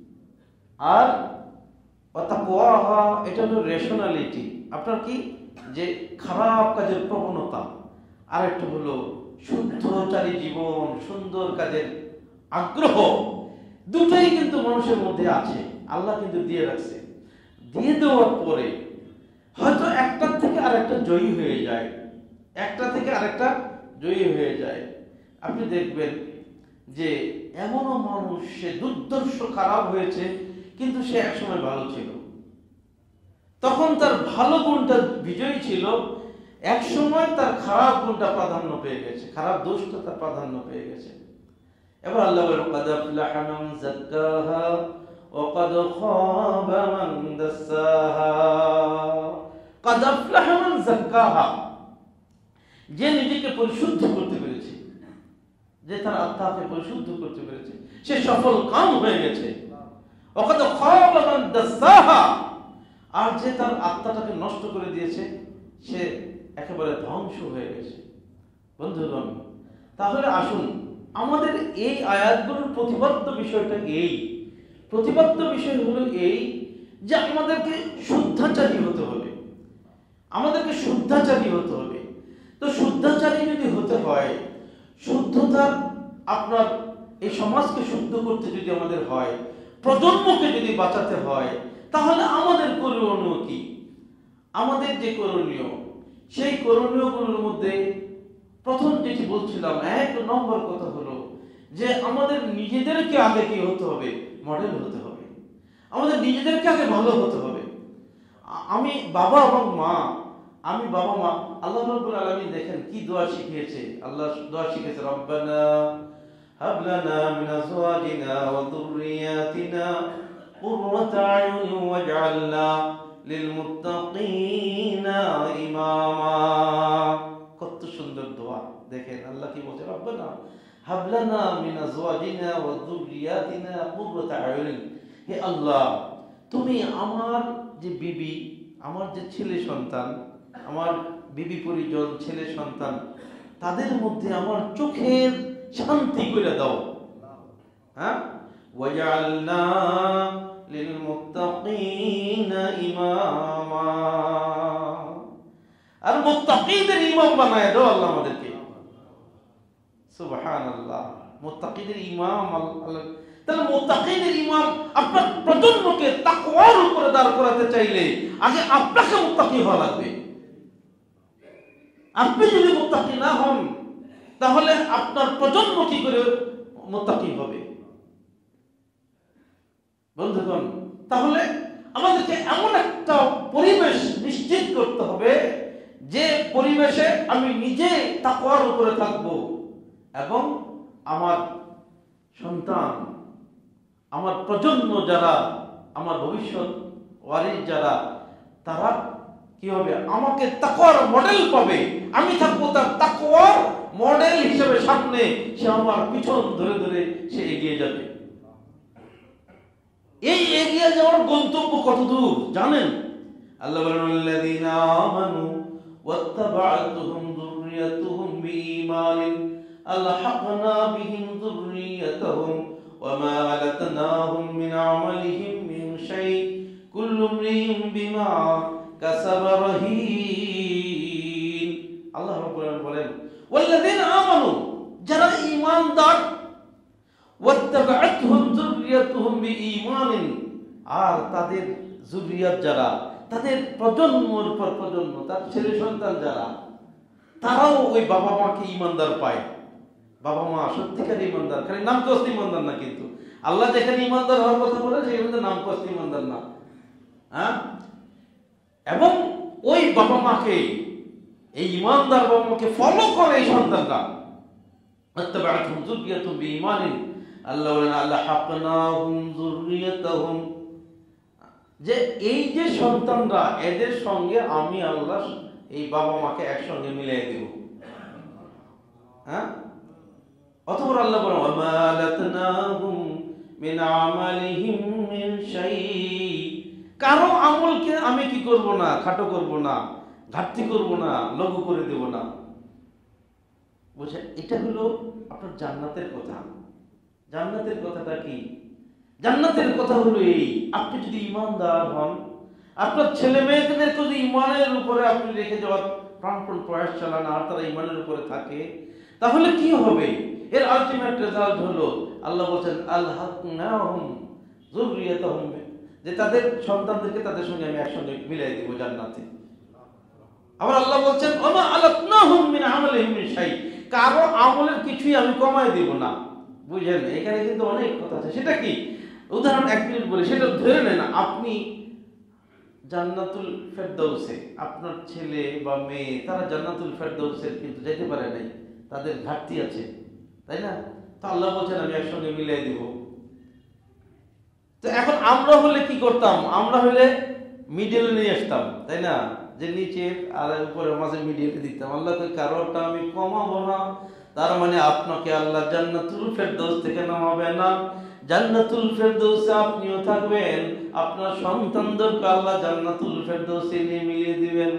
আর তাকওয়াহা এটা হলো রেশনালিটি, আপনার কি যে খারাপ কাজের প্রবণতা। আর একটা হলো শুদ্ধচারী জীবন, সুন্দর কাজের আগ্রহ। দুটোই কিন্তু মানুষের মধ্যে আছে, আল্লাহ কিন্তু দিয়ে রাখছে। দিয়ে দেওয়ার পরে হয়তো একটার থেকে আরেকটা জয়ী হয়ে যায়, একটা থেকে আরেকটা জয়ী হয়ে যায়। আপনি দেখবেন যে এমনও মানুষ, সে দুর্দর্শ খারাপ হয়েছে কিন্তু সে একসময় ভালো ছিল, তখন তার ভালো গুণটা বিজয়ী ছিল, এক সময় তার খারাপ গুণটা প্রাধান্য পেয়ে গেছে, খারাপ দোষটা তার প্রাধান্য পেয়ে গেছে। এবার আল্লাহ বলেন, قد أفلح من زكاها وقد خاب من دساها। قد أفلح من زكاها, যে নিজেকে পরিশুদ্ধ করতে পেরেছে, যে তার আত্মাকে পরিশুদ্ধ করতে পেরেছে, সে সফল কাম হয়ে গেছে। وقد خاب من دساها, আর যে তার আত্মাটাকে নষ্ট করে দিয়েছে, সে একেবারে ধ্বংস হয়ে গেছে। বন্ধুগণ, তাহলে আসুন আমাদের এই আয়াতগুলোর প্রতিপাদ্য বিষয়টা এই, প্রতিপাদ্য বিষয় হলো এই যে আমাদেরকে শুদ্ধাচারী হতে হবে, আমাদেরকে শুদ্ধাচারী হতে হবে। তো শুদ্ধাচারী যদি হতে হয়, শুদ্ধতার আপনার এই সমাজকে শুদ্ধ করতে যদি আমাদের হয়, প্রজন্মকে যদি বাঁচাতে হয়, তাহলে আমাদের করণীয় কি? আমাদের যে করণীয়, সেই করণীয়গুলোর মধ্যে প্রথম যেটি বলছিলাম, এক নম্বর কথা হলো যে আমাদের নিজেদেরকে আগে কি হতে হবে? মডেল হতে হবে। আমাদের নিজেদেরকে আগে ভালো হতে হবে। আমি বাবা এবং মা, আমি বাবা মা, আল্লাহ রাব্বুল আলামিন দেখেন কি দোয়া শিখিয়েছে। আল্লাহ দোয়া শিখিয়েছে, রব্বানা হাব লানা মিন আজওয়াজিনা ওয়া যুররিয়াতিনা কুররাতা আয়ুন ওয়াজআলনা লিল মুত্তাকিনা ইমামা। কত সুন্দর দোয়া! দেখেন আল্লাহ কি বলছে, রব্বানা হাব লানা মিন আজওয়াজিনা ওয়া যুররিয়াতিনা কুররাতা আয়ুন। হে আল্লাহ, তুমি আমার যে বিবি, আমার যে ছেলে সন্তান, আমার বিবি পরিজন, ছেলে সন্তান, তাদের মধ্যে আমার চোখের শান্তি করে দাও। হ্যাঁ, ওয়াজআলনা লিল মুত্তাকিনা ইমামা, আর মুত্তাকিদের ইমাম বানায় দাও আল্লাহ আমাদেরকে। সুবহানাল্লাহ। মুত্তাকিদের ইমাম আল্লাহ। তাহলে মুত্তাকিদের ইমাম আপনার প্রজন্মকে তাকওয়ার উপরে দাঁড় করাতে চাইলে আগে আপনাকে মুত্তাকি হওয়া লাগবে। আপনি যদি মুত্তাকি না হন তাহলে আপনার প্রজন্ম কি করে মুত্তাকি হবে? বন্ধুগণ, তাহলে আমাদেরকে এমন একটা পরিবেশ নিশ্চিত করতে হবে যে পরিবেশে আমি নিজে তাকওয়ার উপরে থাকব এবং আমার সন্তান, আমার প্রজন্ম যারা, আমার ভবিষ্যৎ ওয়ারিস যারা, তারা কি হবে? আমাকে তাকওয়ার মডেল পাবে। আমি থাকবো তার তাকওয়ার মডেল হিসেবে সামনে, সে আমার পিছন ধরে ধরে সে এগিয়ে যাবে। এই এগিয়ে যাওয়ার গন্তব্য কত দূর জানেন? আল্লাহ বলেন, আল্লাযীনা আমানু ওয়াত্তাবা'তুহুম যুররিয়াতুহুম বিঈমানিন আলহাকনা বিহিম যুররিয়াতাহুম ওয়া মা আলাতনাহুম মিন আমালিহিম মিন শাই কুল্লু ইমরিইন বিমা কাসাবা রাহিন। আল্লাহ রাব্বুল আলামিন বলেন, ওয়াল্লাযীনা আমানু, যারা ঈমানদার, ওয়াত্তাবা'তুহুম যুররিয়াতুহুম বিঈমানিন, আর তাদের যুররিয়াত যারা, তাদের প্রজন্মের পর প্রজন্ম, তার ছেলে সন্তান যারা, তারাও ওই বাবা মাকে ঈমানদার পায়। বাবা মা সত্যিকার ঈমানদার, খালি নামকস্ত ঈমানদার না। কিন্তু আল্লাহ যেখানে ঈমানদার হওয়ার কথা বলে সেখানে নামকস্ত ঈমানদার না। হ্যাঁ, এবং ওই বাবা মাকে, এই ঈমানদার বাবা মাকে ফলো করে এই সন্তানরা। ওয়াত্তাবা'তুহুম যুররিয়াতুহুম বিঈমানিন, আল্লাহ বলেন আলহাকনাহুম যুররিয়াতাহুম, যে এই যে সন্তানরা, এদের সঙ্গে আমি আল্লাহ এই বাবা মাকে একসঙ্গে মিলিয়ে দেব। হ্যাঁ, অতঃপর আল্লাহ বলেন ওয়া মা আলাতনাহুম মিন আমালিহিম মিন শাই, কারো আমলকে আমি কি করব না, খাটো করব না, ঘাটতি করব না, লঘু করে দেব না। বুঝছেন? এটা হলো আপনার জান্নাতের কথা। জান্নাতের কথাটা কি? জান্নাতের কথা হলো এই, আপনি যদি ঈমানদার হন, আপনার ছেলে মেয়েদের যদি ঈমানের উপরে আপনি রেখে যাওয়ার প্রাণপণ প্রয়াস চালান, আর তারা ঈমানের উপরে থাকে, তাহলে কি হবে? এর আলটিমেট রেজাল্ট হলো আল্লাহ বলেন আলহাকনাহুম যুররিয়াতাহুম, যে তাদের সন্তানদেরকে তাদের সঙ্গে আমি একসঙ্গে মিলাই দেব জান্নাতে। আবার আল্লাহ বলছেন ওয়া মা আলাতনাহুম মিন আমালিহিম মিন শাই, কারো আমলের কিছুই আমি কমায় দেব না। বুঝলেন? এখানে কিন্তু অনেক কথা আছে। সেটা কি? উদাহরণ 1 মিনিট বলি, সেটা ধরে নেন আপনি জান্নাতুল ফেরদাউসে, আপনার ছেলে বা মেয়ে তারা জান্নাতুল ফেরদাউসে কিন্তু যেতে পারে নাই, তাদের ঘাটতি আছে, তাই না? তো আল্লাহ বলছেন আমি একসঙ্গে মিলিয়ে দিব। তো এখন আমরা হলে কি করতাম? আমরা হলে মিডলে নিয়ে আসতাম, তাই না? যে নিচে আর উপরে মাঝে মিডিয়াতে দিতাম। আল্লাহ কই কারোটা আমি কমাবো না, তার মানে আপনাকে আল্লাহ জান্নাতুল ফেরদাউস থেকে নামাবে না, জান্নাতুল ফেরদাউসে আপনিও থাকবেন, আপনার সন্তানদেরকে আল্লাহ জান্নাতুল ফেরদাউসে নিয়ে মিলিয়ে দিবেন।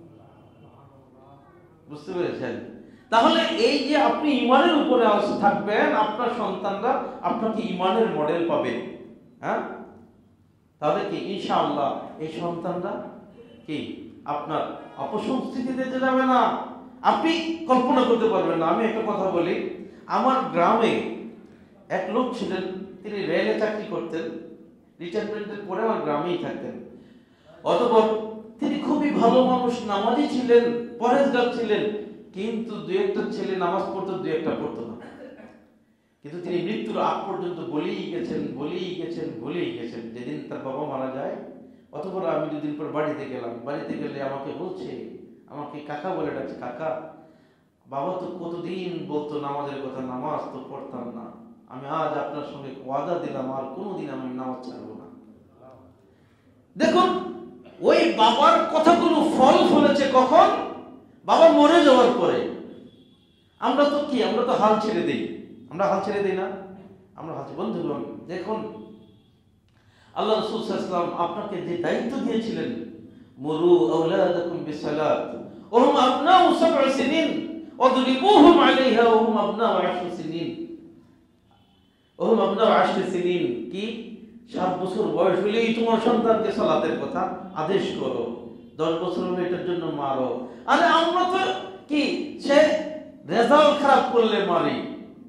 বুঝতে পেরেছেন? তাহলে এই যে আপনি ঈমানের উপরে থাকবেন, আপনার সন্তানরা আপনাকে ঈমানের মডেল পাবে। হ্যাঁ, তাহলে কি ইনশাআল্লাহ এই সন্তানরা কি আপনার অপসংস্কৃতিতে যাবে না, আপনি কল্পনা করতে পারবেন না। আমি একটা কথা বলি, আমার গ্রামে এক লোক ছিলেন, তিনি রেলে চাকরি করতেন, রিটায়ারমেন্টের পরে আমার গ্রামেই থাকতেন। অতঃপর তিনি খুবই ভালো মানুষ, নামাজি ছিলেন, পরেজগার ছিলেন, কিন্তু দুই একটা ছেলে নামাজ পড়তো, দুই একটা পড়তো না। কিন্তু তিনি মৃত্যুর আগ পর্যন্ত বলেই গেছেন। যেদিন তার বাবা মারা যায়, অতঃপর আমি 2 দিন পর বাড়িতে গেলাম। বাড়িতে গেলে আমাকে বলছে, আমাকে কাকা বলে ডাকছে, কাকা বাবা তো কতদিন বলতো নামাজের কথা, নামাজ তো পড়তাম না, আমি আজ আপনার সঙ্গে ওয়াদা দিলাম আর কোনোদিন আমি নামাজ ছাড়বো না। দেখুন, ওই বাবার কথাগুলো ফল ফলেছে কখন? বাবা মরে যাওয়ার পরে। আমরা তো কি, আমরা তো হাল ছেড়ে দিই, আমরা হাল ছেড়ে দিই না, আমরা হাল। বন্ধুগণ দেখুন, আল্লাহ রাসূল সাল্লাল্লাহু আলাইহি ওয়াসাল্লাম আপনাকে যে দায়িত্ব দিয়েছিলেন, মুরু আওলাদাকুম বিসসালাত ওয়া হুম আবনাউ 7 সিনিন ওয়াদরিবুহুম আলাইহা ওয়া হুম আবনাউ 10 সিনিন, ওয়া হুম আবনাউ 10 সিনিন, কি 7 বছর বয়স হলেই তোমার সন্তানকে সালাতের কথা আদেশ করো, 10 বছর হলে এটার জন্য মারো। আরে আমরা তো কি, সে রেজাল্ট খারাপ করলে মারি,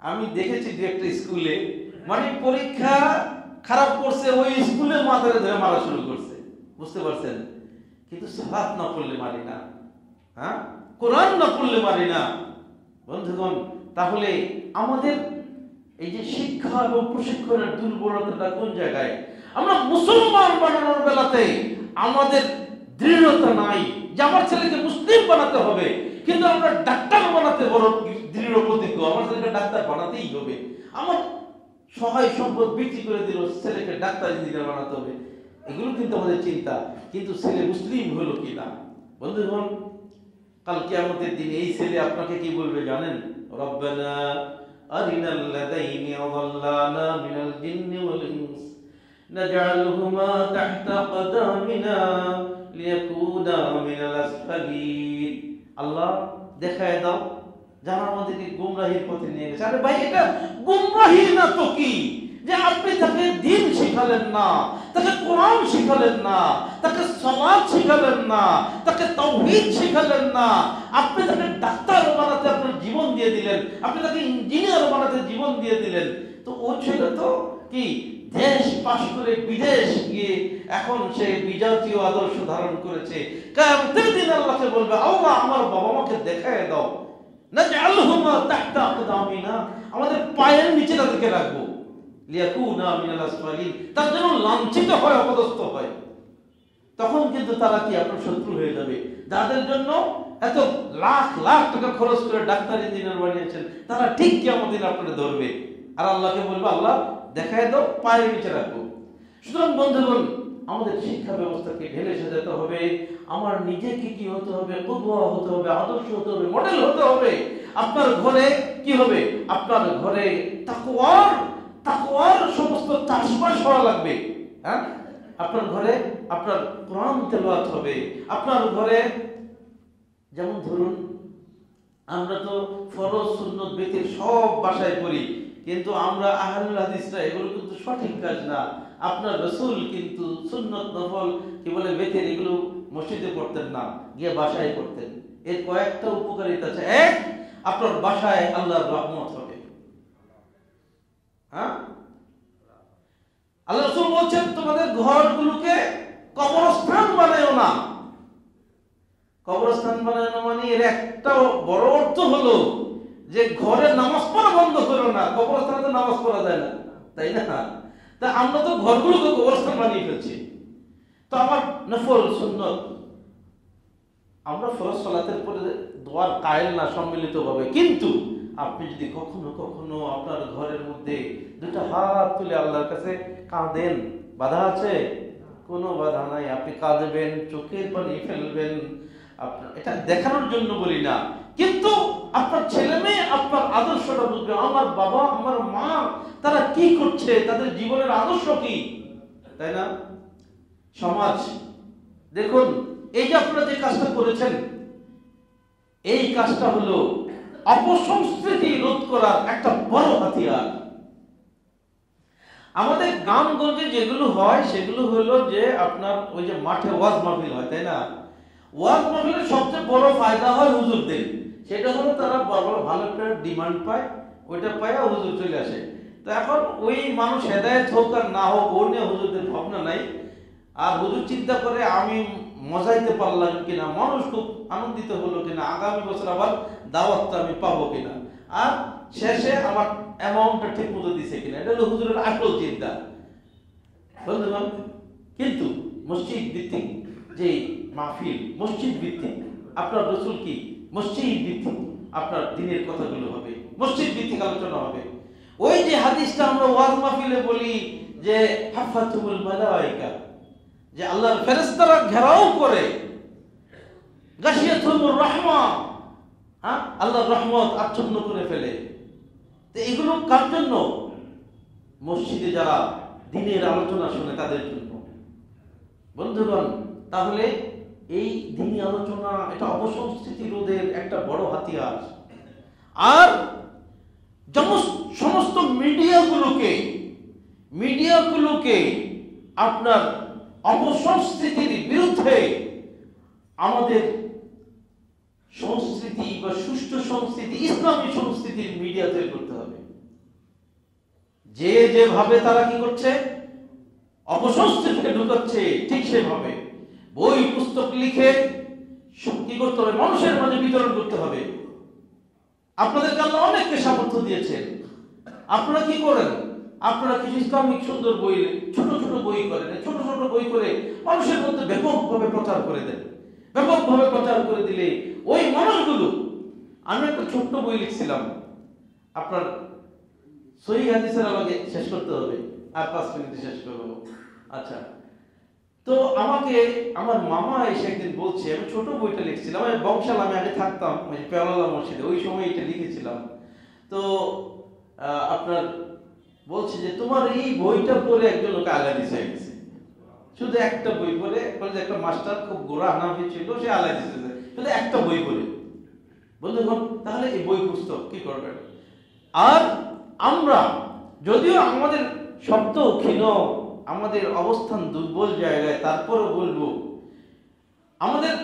আমি দেখেছি যে একটা স্কুলে মানে পরীক্ষা খারাপ করছে, ওই স্কুলে মাথায় ধরে মারা শুরু করছে, বুঝতে পারছেন? কিন্তু সালাত না পড়লে মারি না, হ্যাঁ, কোরআন না পড়লে মারি না। বন্ধুগণ, তাহলে আমাদের এই যে শিক্ষা এবং প্রশিক্ষণের দুর্বলতাটা কোন জায়গায়? আমরা মুসলমান বানানোর বেলাতে আমাদের দৃঢ়তা নাই যে আমার ছেলেকে মুসলিম বানাতে হবে, কিন্তু আমরা ডাক্তার বানাতে বড় দৃঢ় প্রতিজ্ঞ, আমার ছেলেকে ডাক্তার বানাতেই হবে। আমার সহায় সম্পদ বিক্রি করে দিল, ছেলেকে ডাক্তার ইঞ্জিনিয়ার বানাতে হবে। এগুলো কিন্তু আমাদের চিন্তা, কিন্তু ছেলে মুসলিম হলো কিনা? বন্ধুগণ, কাল কিয়ামতের দিন এই ছেলে আপনাকে কি বলবে জানেন? রব্বানা আরিনাল লাযাইনি আযাল্লানা মিনাল জিন্নি ওয়াল ইনস নাজআলহুমা তাহতা কদামিনা লিয়াকুনা মিনাল আসফালিন। আল্লাহ, দেখায় দাও যারা আমাদেরকে গুমরাহির পথে নিয়ে গেছে। আরে ভাই, এটা গুমরাহি না তো কি? যে আপনি তাকে দ্বীন শিখালেন না, তাকে কোরআন শিখালেন না, তাকে সালাত শিখালেন না, তাকে তাওহীদ শিখালেন না, আপনি তাকে ডাক্তার বানাতে আপনার জীবন দিয়ে দিলেন, আপনি তাকে ইঞ্জিনিয়ার বানাতে জীবন দিয়ে দিলেন। তো ও ছেলে তো কি দেশ পাশ করে বিদেশ গিয়ে এখন সে বিজাতীয় আদর্শ ধারণ করেছে। কিয়ামতের দিন আল্লাহকে বলবে, আল্লাহ, আমার বাবা মাকে দেখায় দাও, নাজআলহুমা তাহতা আকদামিনা, আমাদের পায়ের নিচে তাদেরকে রাখবো, লিয়াকুনা মিনাল আসফালিন, তার জন্য লাঞ্ছিত হয়, অপদস্থ হয়। তখন কিন্তু তারা কি আপনার শত্রু হয়ে যাবে। যাদের জন্য এত লাখ লাখ টাকা খরচ করে ডাক্তার ইঞ্জিনিয়ার বানিয়েছেন, তারা ঠিক কিয়ামতের দিন আপনাকে ধরবে, আর আল্লাহকে বলবে, আল্লাহ, দেখায় দাও, পায়ের নিচে রাখবো। সুতরাং বন্ধুগণ, আমাদের শিক্ষা ব্যবস্থাকে ঢেলে সাজাতে হবে। আমার নিজেকে কি হতে হবে? কুদওয়া হতে হবে, আদর্শ হতে হবে, মডেল হতে হবে। আপনার ঘরে কি হবে? আপনার ঘরে তাকওয়ার সমস্ত চাষবাস হওয়া লাগবে। হ্যাঁ, আপনার ঘরে আপনার কোরআন তেলাওয়াত হবে। আপনার ঘরে যেমন ধরুন, আমরা তো ফরজ সুন্নত বেতের সব বাসায় পড়ি, কিন্তু আমরা আহলুল হাদিসরা এগুলো কিন্তু সঠিক কাজ না। আপনার রাসূল কিন্তু সুন্নত নফল কি বলে বেতের এগুলো মসজিদে পড়তেন না, গিয়ে বাসায় পড়তেন। এর কয়েকটা উপকারিতা আছে। এক, আপনার বাসায় আল্লাহর রহমত হবে। হ্যাঁ, আল্লাহ রাসূল বলছেন, তোমাদের ঘরগুলোকে কবরস্থান বানায়ও না। কবরস্থান বানানো মানে এর একটা বড় অর্থ হলো যে ঘরে নামাজ পড়া বন্ধ করো না। কবরস্থানে তো নামাজ পড়া যায় না, তাই না? তা আমরা তো ঘরগুলোকে কবরস্থান বানিয়ে ফেলছি। তো আমার নফল সুন্নত, আমরা ফরজ সালাতের পরে দোয়ার কায়েল না সম্মিলিতভাবে, কিন্তু আপনি যদি কখনো কখনো আপনার ঘরের মধ্যে দুটো হাত তুলে আল্লাহর কাছে কাঁদেন, বাধা আছে? কোনো বাধা নাই। আপনি কাঁদবেন, চোখের পানি ফেলবেন, আপনার এটা দেখানোর জন্য বলি না, কিন্তু আপনার ছেলে মেয়ে আপনার আদর্শটা বুঝবে। আমার বাবা, আমার মা, তারা কি করছে, তাদের জীবনের আদর্শ কি, তাই না? সমাজ দেখুন, এই যে আপনারা যে কাজটা করেছেন, এই কাজটা হলো অপসংস্কৃতি রোধ করার একটা বড় হাতিয়ার। আমাদের গ্রামগঞ্জে যেগুলো হয় সেগুলো হলো যে আপনার ওই যে মাঠে ওয়াজ মাহফিল হয়, তাই না? ওয়াজ মাহফিলের সবচেয়ে বড় ফায়দা হয় হুজুরদের। সেটা হলো তারা ভালো একটা ডিমান্ড পায়, ওইটা পায় হুজুর চলে আসে। তো এখন ওই মানুষ হেদায়েত হোক আর না হোক, ওর নিয়ে হুজুরদের ভাবনা নাই। আর হুজুর চিন্তা করে আমি মজাইতে পারলাম কিনা, মানুষ খুব আনন্দিত হলো কিনা, আগামী বছর আবার দাওয়াতটা আমি পাবো কিনা, আর শেষে আমার অ্যামাউন্টটা ঠিক মতো দিছে কিনা, এটা হলো হুজুরের আসল চিন্তা। বন্ধুগণ, কিন্তু মসজিদ ভিত্তিক যে মাহফিল, মসজিদ ভিত্তিক, আপনার রাসূল কি মসজিদ ভিত্তিক আপনার দ্বীনের কথাগুলো হবে, মসজিদ ভিত্তিক আলোচনা হবে। ওই যে হাদিসটা আমরা ওয়াজ মাহফিলে বলি যে হাফাতুল মালায়েকা, যে আল্লাহর ফেরেশতারা ঘেরাও করে, গাশিয়াতুর রাহমা, হ্যাঁ, আল্লাহর রহমত আচ্ছন্ন করে ফেলে। তো এগুলো কার জন্য? মসজিদে যারা দ্বীনের আলোচনা শুনে তাদের জন্য। বন্ধুগণ, তাহলে এই দ্বীনি আলোচনা এটা অপসংস্কৃতি রোধের একটা বড় হাতিয়ার। আর সমস্ত মিডিয়াগুলোকে আপনার অপসংস্কৃতির বিরুদ্ধে আমাদের সংস্কৃতি বা সুষ্ঠু সংস্কৃতি, ইসলামী সংস্কৃতির মিডিয়া তৈরি করতে হবে। যেভাবে তারা কি করছে, অপসংস্কৃতিকে ঢুকাচ্ছে, ঠিক সেভাবে বই পুস্তক লিখে কি করতে হবে, মানুষের মাঝে বিতরণ করতে হবে। আপনাদেরকে আল্লাহ অনেককে সামর্থ্য দিয়েছেন, আপনারা কি করেন? আপনারা কিছু ইসলামিক সুন্দর বই, ছোট ছোট বই করেন, ছোট ছোট বই করে মানুষের মধ্যে ব্যাপকভাবে প্রচার করে দেন। ব্যাপকভাবে প্রচার করে দিলে ওই মানুষগুলো, আমি একটা ছোট্ট বই লিখছিলাম, আপনার সহিহ হাদিসের আমাকে শেষ করতে হবে, আর 5 মিনিটে শেষ করবো। আচ্ছা, তো আমাকে আমার মামা এসে একদিন বলছে, আমি ছোট বইটা লিখছিলাম, আমি বংশাল, আমি আগে থাকতাম ওই পেওয়ালা মসজিদে, ওই সময় এটা লিখেছিলাম। তো আপনার বলছে যে তোমার এই বইটা পড়ে একজন লোক আলাদিস হয়ে গেছে, শুধু একটা বই পড়ে। বলে একটা মাস্টার খুব গোড়া হানাফি ছিল, সে আলাদিস হয়েছে শুধু একটা বই পড়ে। বন্ধুগণ, তাহলে এই বই পুস্তক কি করবেন? আর আমরা যদিও আমাদের শব্দ ক্ষীণ, আমাদের অবস্থান দুর্বল জায়গায়, তারপরও বলবো আমাদের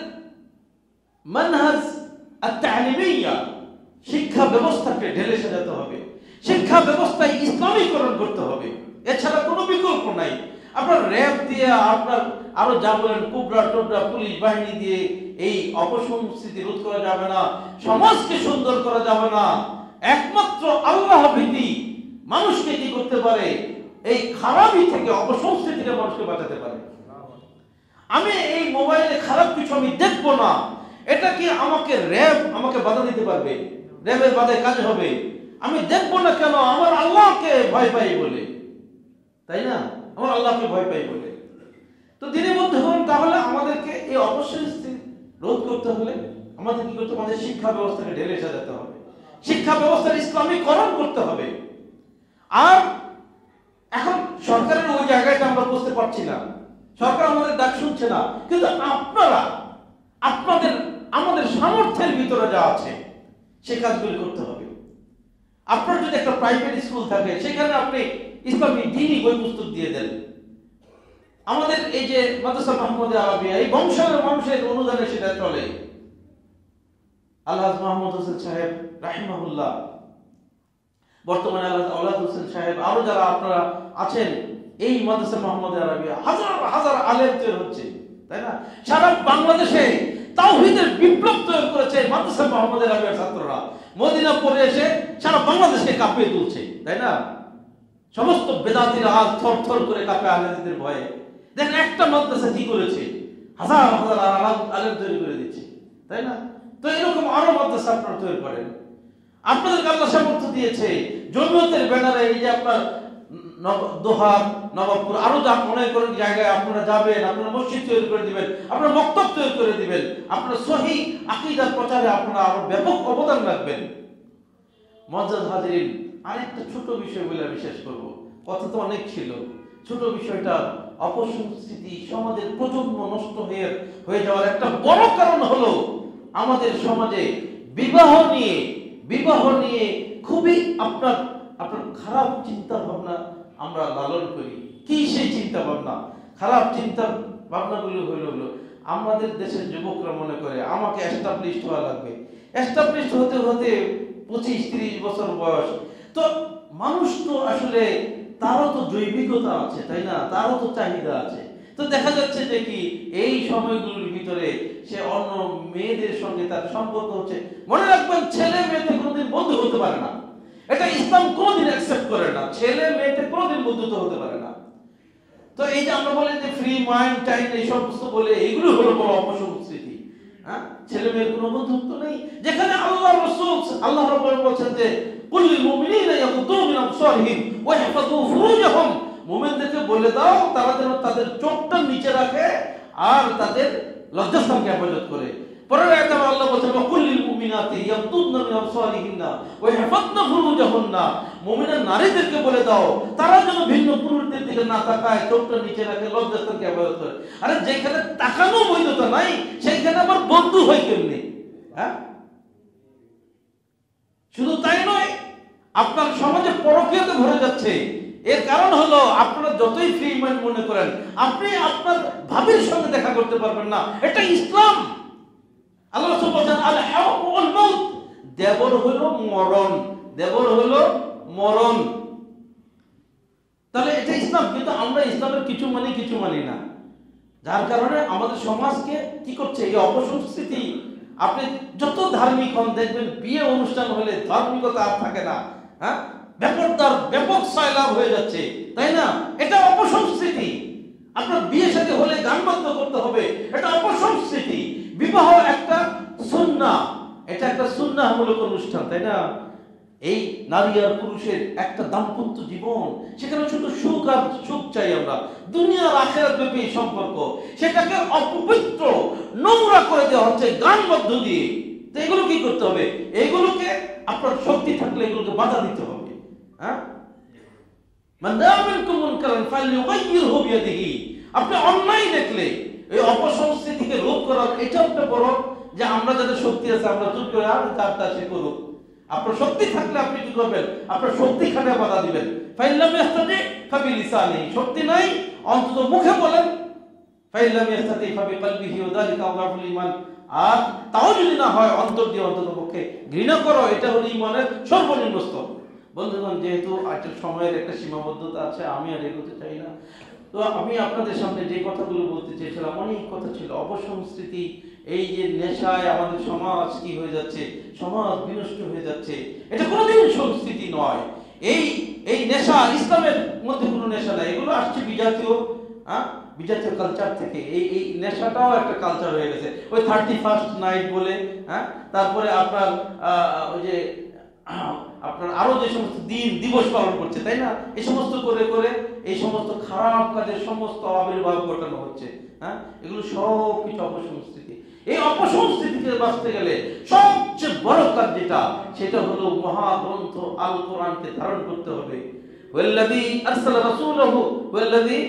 মানহাজ আত-তালিমিয়া, শিক্ষা ব্যবস্থাকে ঢেলে সাজাতে হবে, শিক্ষা ব্যবস্থায় ইসলামীকরণ করতে হবে, এছাড়া কোনো বিকল্প নাই। আপনার র্যাব দিয়ে, আপনার আরো যা বলেন কুবরা টোবরা পুলিশ বাহিনী দিয়ে এই অপসংস্কৃতি রোধ করা যাবে না, সমাজকে সুন্দর করা যাবে না। একমাত্র আল্লাহ ভীতি মানুষকে কি করতে পারে, এই খারাপই থেকে, অপসংস্কৃতি থেকে মানুষকে বাঁচাতে পারে। আমি এই মোবাইলে খারাপ কিছু আমি দেখবো না, এটা কি আমাকে র্যাব আমাকে বাধা দিতে পারবে? র্যাবের বাধায় কাজ হবে? আমি দেখবো না কেন? আমার আল্লাহকে ভয় পাই বলে, তাই না? আমার আল্লাহকে ভয় পাই বলে। তো দিনে মধ্যে হন, তাহলে আমাদেরকে এই অপসংস্কৃতি রোধ করতে হলে আমাদের কি করতে হবে? আমাদের শিক্ষা ব্যবস্থাকে ঢেলে সাজাতে হবে, শিক্ষা ব্যবস্থার ইসলামীকরণ করতে হবে। আর এখন সরকারের ওই জায়গাটা আমরা বুঝতে পারছি না, সরকার আমাদের ডাক শুনছে না, কিন্তু আপনারা আপনাদের আমাদের সামর্থ্যের ভিতরে যা আছে সে কাজগুলি করতে হবে। আপনার যদি একটা প্রাইভেট স্কুল থাকে, সেখানে আপনি ইসলামী দ্বীনি বই পুস্তক দিয়ে দেন। আমাদের এই যে মাদ্রাসা মাহমুদে আরাবিয়া, এই বংশের মানুষের অনুদানে সেটা চলে। আলহাজ মাহমুদ হোসেন সাহেব রাহিমাহুল্লাহ, বর্তমানে আলহাজ আওলাদ হোসেন সাহেব, আরো যারা আপনারা আছেন, এই মাদ্রাসা মাহমুদে আরাবিয়া হাজার হাজার আলেম তৈরি হচ্ছে, তাই না? সারা বাংলাদেশে তাওহীদের বিপ্লব তৈরি করেছে মাদ্রাসা মাহমুদে আরাবিয়ার ছাত্ররা। মদিনা পড়ে এসে সারা বাংলাদেশকে কাঁপিয়ে তুলছে, তাই না? সমস্ত বেদাতীরা আজ থর থর করে কাঁপে আহলেদের ভয়ে। দেখেন একটা মাদ্রাসা কি করেছে, হাজার হাজার আলেম তৈরি করে দিচ্ছে, তাই না? তো এরকম আরো মাদ্রাসা আপনারা তৈরি করেন। আপনাদের আল্লাহ সামর্থ্য দিয়েছে, জমিয়তের ব্যানারে এই যে আপনার দোহা, নবাবপুর, আরো যা মনে করেন জায়গায় আপনারা যাবেন, আপনারা মসজিদ তৈরি করে দিবেন, আপনারা মক্তব তৈরি করে দিবেন, আপনারা সহিহ আকীদার প্রচারে আপনারা আরো ব্যাপক অবদান রাখবেন। মুআজ্জাজ হাজিরিন, আরেকটা ছোট বিষয় বলে আমি শেষ করব, কথা তো অনেক ছিল। ছোট বিষয়টা, অপসংস্কৃতি সমাজের প্রজন্ম নষ্ট হয়ে যাওয়ার একটা বড় কারণ হলো আমাদের সমাজে বিবাহ নিয়ে খুবই আপনার খারাপ চিন্তা ভাবনা আমরা লালন করি। কি সেই চিন্তা ভাবনা? খারাপ চিন্তা ভাবনাগুলো হলো আমাদের দেশের যুবকরা মনে করে আমাকে এস্টাবলিশড হওয়া লাগবে, এস্টাবলিশড হতে হতে 25-30 বছর বয়স। তো মানুষ তো আসলে তারও তো জৈবিকতা আছে, তাই না? তারও তো চাহিদা আছে। তো দেখা যাচ্ছে যে কি এই সময়গুলোর ভিতরে সে অন্য মেয়েদের সঙ্গে তার সম্পর্ক হচ্ছে। মনে রাখবেন, ছেলে মেয়েতে কোনোদিন বন্ধু হতে পারে না, এটা ইসলাম কোনোদিন অ্যাকসেপ্ট করে না। ছেলে মেয়েতে কোনোদিন বন্ধুত্ব হতে পারে না। তো এই যে আমরা বলি যে ফ্রি মাইন্ড টাইম, এই সমস্ত বলে, এগুলো হলো বড় অপসংস্কৃতি। হ্যাঁ, ছেলে মেয়ের কোনো বন্ধুত্ব নেই। যেখানে আল্লাহ রাসূল আল্লাহ রাব্বুল বলেছেন যে কুল্লিল মুমিনিনা ইয়াগুদ্দু মিন আবসারিহিম ওয়া ইয়াহফাযু ফুরুজাহুম, মুমিনদেরকে বলে দাও তারা যেন তাদের চোখটা নিচে রাখে আর তাদের লজ্জাস্থানকে হেফাজত করে। পরের আয়াতে আল্লাহ বলেছেন ওয়া কুল্লিল মুমিনাতি ইয়াগুদ্দুনা মিন আবসারিহিন্না ওয়া ইয়াহফাযনা ফুরুজাহুন্না, মুমিনা নারীদেরকে বলে দাও তারা যেন ভিন্ন পুরুষদের দিকে না তাকায়, চোখটা নিচে রাখে, লজ্জাস্থানকে হেফাজত করে। আরে যেখানে তাকানো বৈধতা নাই, সেইখানে আবার বন্ধু হয় কেমনে? হ্যাঁ, শুধু তাই নয়, আপনার সমাজে পরকীয়াতে ভরে যাচ্ছে। এর কারণ হলো আপনারা যতই ফ্রি মাইন্ড মনে করেন, আপনি আপনার ভাবির সঙ্গে দেখা করতে পারবেন না। এটা ইসলাম। আল্লাহ রাসূল বলেন আল হায়াউ ওয়াল মাউত, দেবর হলো মরণ, দেবর হলো মরণ। তাহলে এটা ইসলাম, কিন্তু আমরা ইসলামের কিছু মানি না, যার কারণে আমাদের সমাজকে কি করছে এই অপসংস্কৃতি। আপনি যত ধার্মিক হন দেখবেন বিয়ে অনুষ্ঠান হলে ধার্মিকতা আর থাকে না, হ্যাঁ, ব্যাপক সয়লাভ হয়ে যাচ্ছে, তাই না? এটা অপসংস্কৃতি। আপনার বিয়ে সাথে হলে গান বাদ্য করতে হবে, এটা অপসংস্কৃতি। বিবাহ একটা সুন্নাহ, এটা একটা সুন্নাহমূলক অনুষ্ঠান, তাই না? এই নারী আর পুরুষের একটা দাম্পত্য জীবন, সেখানে শুধু সুখ চাই আমরা, দুনিয়ার আখিরাত ব্যাপী সম্পর্ক, সেটাকে অপবিত্র নোংরা করে দেওয়া হচ্ছে গানবদ্ধ দিয়ে। তো এগুলো কি করতে হবে? এগুলোকে আপনার শক্তি থাকলে এগুলোকে বাধা দিতে হবে, হ্যাঁ। আপনি অন্যায় দেখলে এই অপসংস্কৃতিকে রোধ করার এটা একটা বড়, যে আমরা যাদের শক্তি আছে আমরা চুপ করে আর তার কাছে করুক। আপনার শক্তি থাকলে আপনি কি করবেন? আপনার শক্তি খানে বাধা দিবেন। ফাইল্লাম ইয়াস্তাতি ফাবি লিসানি, শক্তি নাই অন্তত মুখে বলেন। ফাইল্লাম ইয়াস্তাতি ফাবি কলবিহি ওয়া যালিকা আযআফুল ঈমান, আর তাও যদি না হয় অন্তর দিয়ে অন্তত পক্ষে ঘৃণা করো, এটা হলো ঈমানের সর্বনিম্ন স্তর। বন্ধুগণ, যেহেতু একটা সময়ের একটা সীমাবদ্ধতা আছে, আমি আর এগোতে চাই না। তো আমি আপনাদের সামনে যে কথাগুলো বলতে চেয়েছিলাম, অনেক কথা ছিল। অপসংস্কৃতি, এই যে নেশায় আমাদের সমাজ কি হয়ে যাচ্ছে, সমাজ বিনষ্ট হয়ে যাচ্ছে, এটা কোনোদিন সংস্কৃতি নয়। এই নেশা ইসলামের মধ্যে কোনো নেশা নাই, এগুলো আসছে বিজাতীয় বিজাতীয় কালচার থেকে। এই নেশাটাও একটা কালচার হয়ে গেছে, ওই 31st নাইট বলে, হ্যাঁ, তারপরে আপনার ওই যে আপনার আরো যে সমস্ত দিবস পালন করছে, তাই না? এই সমস্ত করে করে এই সমস্ত খারাপ কাজের সমস্ত আবির্ভাব ঘটানো হচ্ছে, হ্যাঁ। এগুলো সব কিছু অপসংস্কৃতি। এই অপসংস্কৃতিকে বাঁচতে গেলে সবচেয়ে বড় কাজ যেটা, সেটা হলো মহাগ্রন্থ আল কোরআনকে ধারণ করতে হবে। ওয়াল্লাযী আরসালা রাসূলাহু ওয়াল্লাযী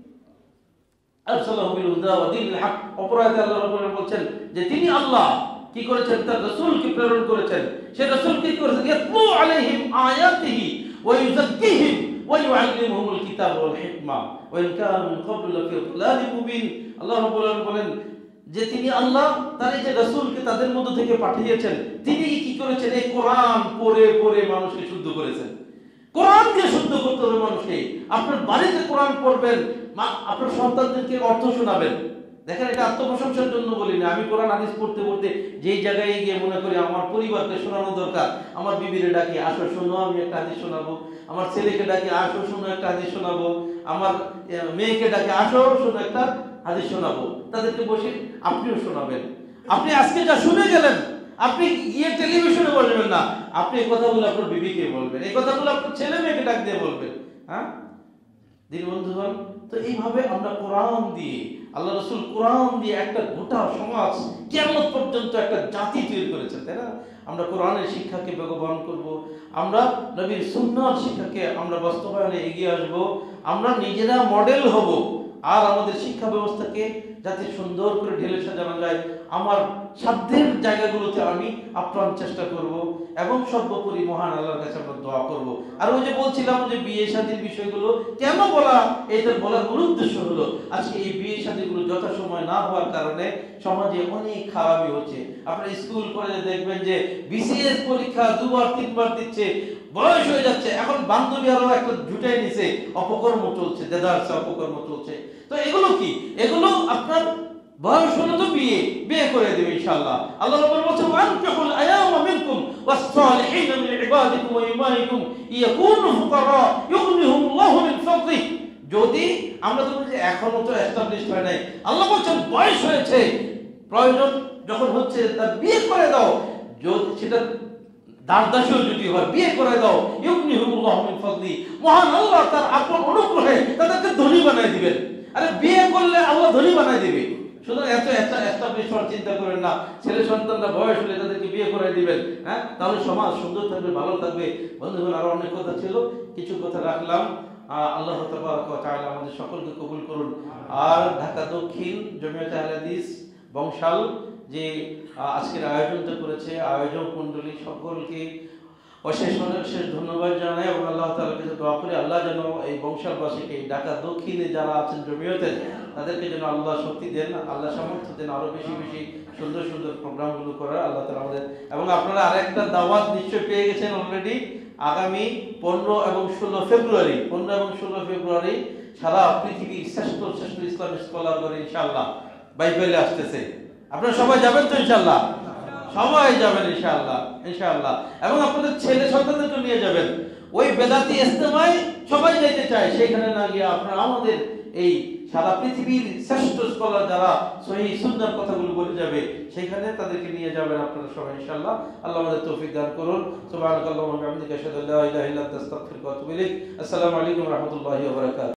আরসালাহু বিল হুদা ওয়া দীনিল হক। অপরাধে আল্লাহ রাব্বুল আলামিন বলছেন যে তিনি আল্লাহ কি করেছেন, তার রাসূলকে প্রেরণ করেছেন। সেই রাসূল কি করেছেন? ইয়াতলু আলাইহিম আয়াতিহি ওয়া ইউযাক্কিহিম ওয়া ইউআল্লিমুহুমুল কিতাব ওয়াল হিকমা ওয়া ইন কানু মিন ক্বাবলু লাফি দালালিম মুবিন। আল্লাহ রাব্বুল আলামিন বলেন যে তিনি আল্লাহ, তার এই যে রাসূলকে তাদের মধ্য থেকে পাঠিয়েছেন, তিনি কি করেছেন? এই কোরআন পড়ে পড়ে মানুষকে শুদ্ধ করেছেন। কোরআন দিয়ে শুদ্ধ করতে হবে মানুষকে। আপনার বাড়িতে কোরআন পড়বেন, আপনার সন্তানদেরকে অর্থ শোনাবেন। দেখেন, এটা আত্মপ্রশংসার জন্য বলি না। আমি কোরআন হাদিস পড়তে পড়তে যেই জায়গায় গিয়ে মনে করি আমার পরিবারকে শোনানো দরকার, আমার বিবিরে ডাকি আসো শোনো, আমি একটা হাদিস শোনাবো। আমার ছেলেকে ডাকি আসো শোনো, একটা হাদিস শোনাবো। আমার মেয়েকে ডাকি আসো শোনো, একটা হাদিস শোনাবো। তাদেরকে বসে আপনিও শোনাবেন। আপনি আজকে যা শুনে গেলেন, আপনি গিয়ে টেলিভিশনে বলবেন না, আপনি এই কথাগুলো আপনার বিবিকে বলবেন, এই কথাগুলো আপনার ছেলে মেয়েকে ডাক দিয়ে বলবেন, হ্যাঁ। দিন বন্ধুগণ, তো এইভাবে আমরা কোরআন দিয়ে, আল্লাহ রাসূল কোরআন দিয়ে একটা গোটা সমাজ কিয়ামত পর্যন্ত একটা জাতি তৈরি করেছেন, তাই না? আমরা কোরআনের শিক্ষাকে বেগবান করব, আমরা নবীর সুন্নাহর শিক্ষাকে আমরা বাস্তবায়নে এগিয়ে আসব, আমরা নিজেরা মডেল হব, আর আমাদের শিক্ষা ব্যবস্থাকে যাতে সুন্দর করে ঢেলে সাজানো যায়, আমার সাধ্যের জায়গাগুলোতে আমি আপ্রাণ চেষ্টা করব, এবং সর্বোপরি মহান আল্লাহর কাছে আমরা দোয়া করব। আর ওই যে বলছিলাম যে বিয়ে শাদীর বিষয়গুলো কেন বলা, এটা বলার মূল উদ্দেশ্য হলো আজকে এই বিয়ে শাদীগুলো যথাসময় না হওয়ার কারণে সমাজে অনেক খারাপই হচ্ছে। আপনারা স্কুল কলেজে দেখবেন যে বিসিএস পরীক্ষা 2বার 3বার দিচ্ছে, বয়স হয়ে যাচ্ছে, এখন বান্ধবী আরো একটা জুটাই নিছে, অপকর্ম চলছে, দেদারসে অপকর্ম চলছে। তো এগুলো কি? এগুলো আপনার বয়স হলো তো বিয়ে করে দেবে ইনশাআল্লাহ। আল্লাহ রাব্বুল বলেন আনকিহুল আয়ামা মিনকুম ওয়াস-সালিহিন মিন ইবাদিকুম ওয়া ইমাইকুম ইয়াকুনু ফুকারা ইউগনিহুমুল্লাহু মিন ফাদলিহি। যদি আমরা তো বলি যে এখনো তো এস্টাবলিশড হয় নাই, আল্লাহ বলেন বয়স হয়েছে, প্রয়োজন যখন হচ্ছে তার বিয়ে করে দাও। যদি সেটা দাসদাসীও যদি হয়, বিয়ে করে দাও। ইউগনিহুমুল্লাহু মিন ফাদলিহি, মহান আল্লাহ তার আপন অনুগ্রহে তাদেরকে ধনী বানায় দিবেন। আরে বিয়ে করলে আল্লাহ ধনী বানায় দিবে, সুতরাং এত এস্টাবলিশ হওয়ার চিন্তা করেন না। ছেলে সন্তানরা বয়স হলে তাদেরকে বিয়ে করে দিবেন, হ্যাঁ, তাহলে সমাজ সুন্দর থাকবে, ভালো থাকবে। বন্ধুগণ, আরো অনেক কথা ছিল, কিছু কথা রাখলাম। আল্লাহ তাবারক ওয়া তাআলা আমাদের সকলকে কবুল করুন। আর ঢাকা দক্ষিণ জমিয়তে আহলে হাদিস বংশাল যে আজকের আয়োজনটা করেছে, আয়োজক মণ্ডলী সকলকে অশেষ ধন্যবাদ জানাই, এবং আল্লাহ তাআলার কাছে দোয়া করি আল্লাহ যেন এই বংশালবাসীকে, ঢাকা দক্ষিণে যারা আছেন জমিয়তের, তাদেরকে যেন আল্লাহ শক্তি দেন, আল্লাহ সামর্থ্য দেন আরো বেশি বেশি সুন্দর সুন্দর প্রোগ্রামগুলো করার। আল্লাহ তাআলা আমাদের, এবং আপনারা আরেকটা দাওয়াত নিশ্চয় পেয়ে গেছেন অলরেডি, আগামী 15 এবং 16 ফেব্রুয়ারি সারা পৃথিবীর শ্রেষ্ঠ শ্রেষ্ঠ ইসলামিক স্কলার করে ইনশাআল্লাহ বাইবেলে আসতেছে। আপনারা সবাই যাবেন তো ইনশাআল্লাহ? সবাই যাবেন ইনশাআল্লাহ, ইনশাআল্লাহ। এবং আপনাদের ছেলে সন্তানদেরকে নিয়ে যাবেন। ওই বেদাতি ইজতেমায় সবাই যেতে চায়, সেখানে না গিয়ে আপনারা আমাদের এই সারা পৃথিবীর শ্রেষ্ঠ স্কলার যারা সহিহ সুন্নাহর কথাগুলো বলে যাবে, সেখানে তাদেরকে নিয়ে যাবেন আপনারা সবাই ইনশাআল্লাহ। আল্লাহ আমাদের তৌফিক দান করুন। সুবহানাকাল্লাহু ওয়া বিহামদিকা আশহাদু আল্লা ইলাহা ইল্লা আনতা আস্তাগফিরুকা ওয়া আতুবু ইলাইক। আসসালামু আলাইকুম ওয়া রাহমাতুল্লাহি ওয়া বারাকাতুহু।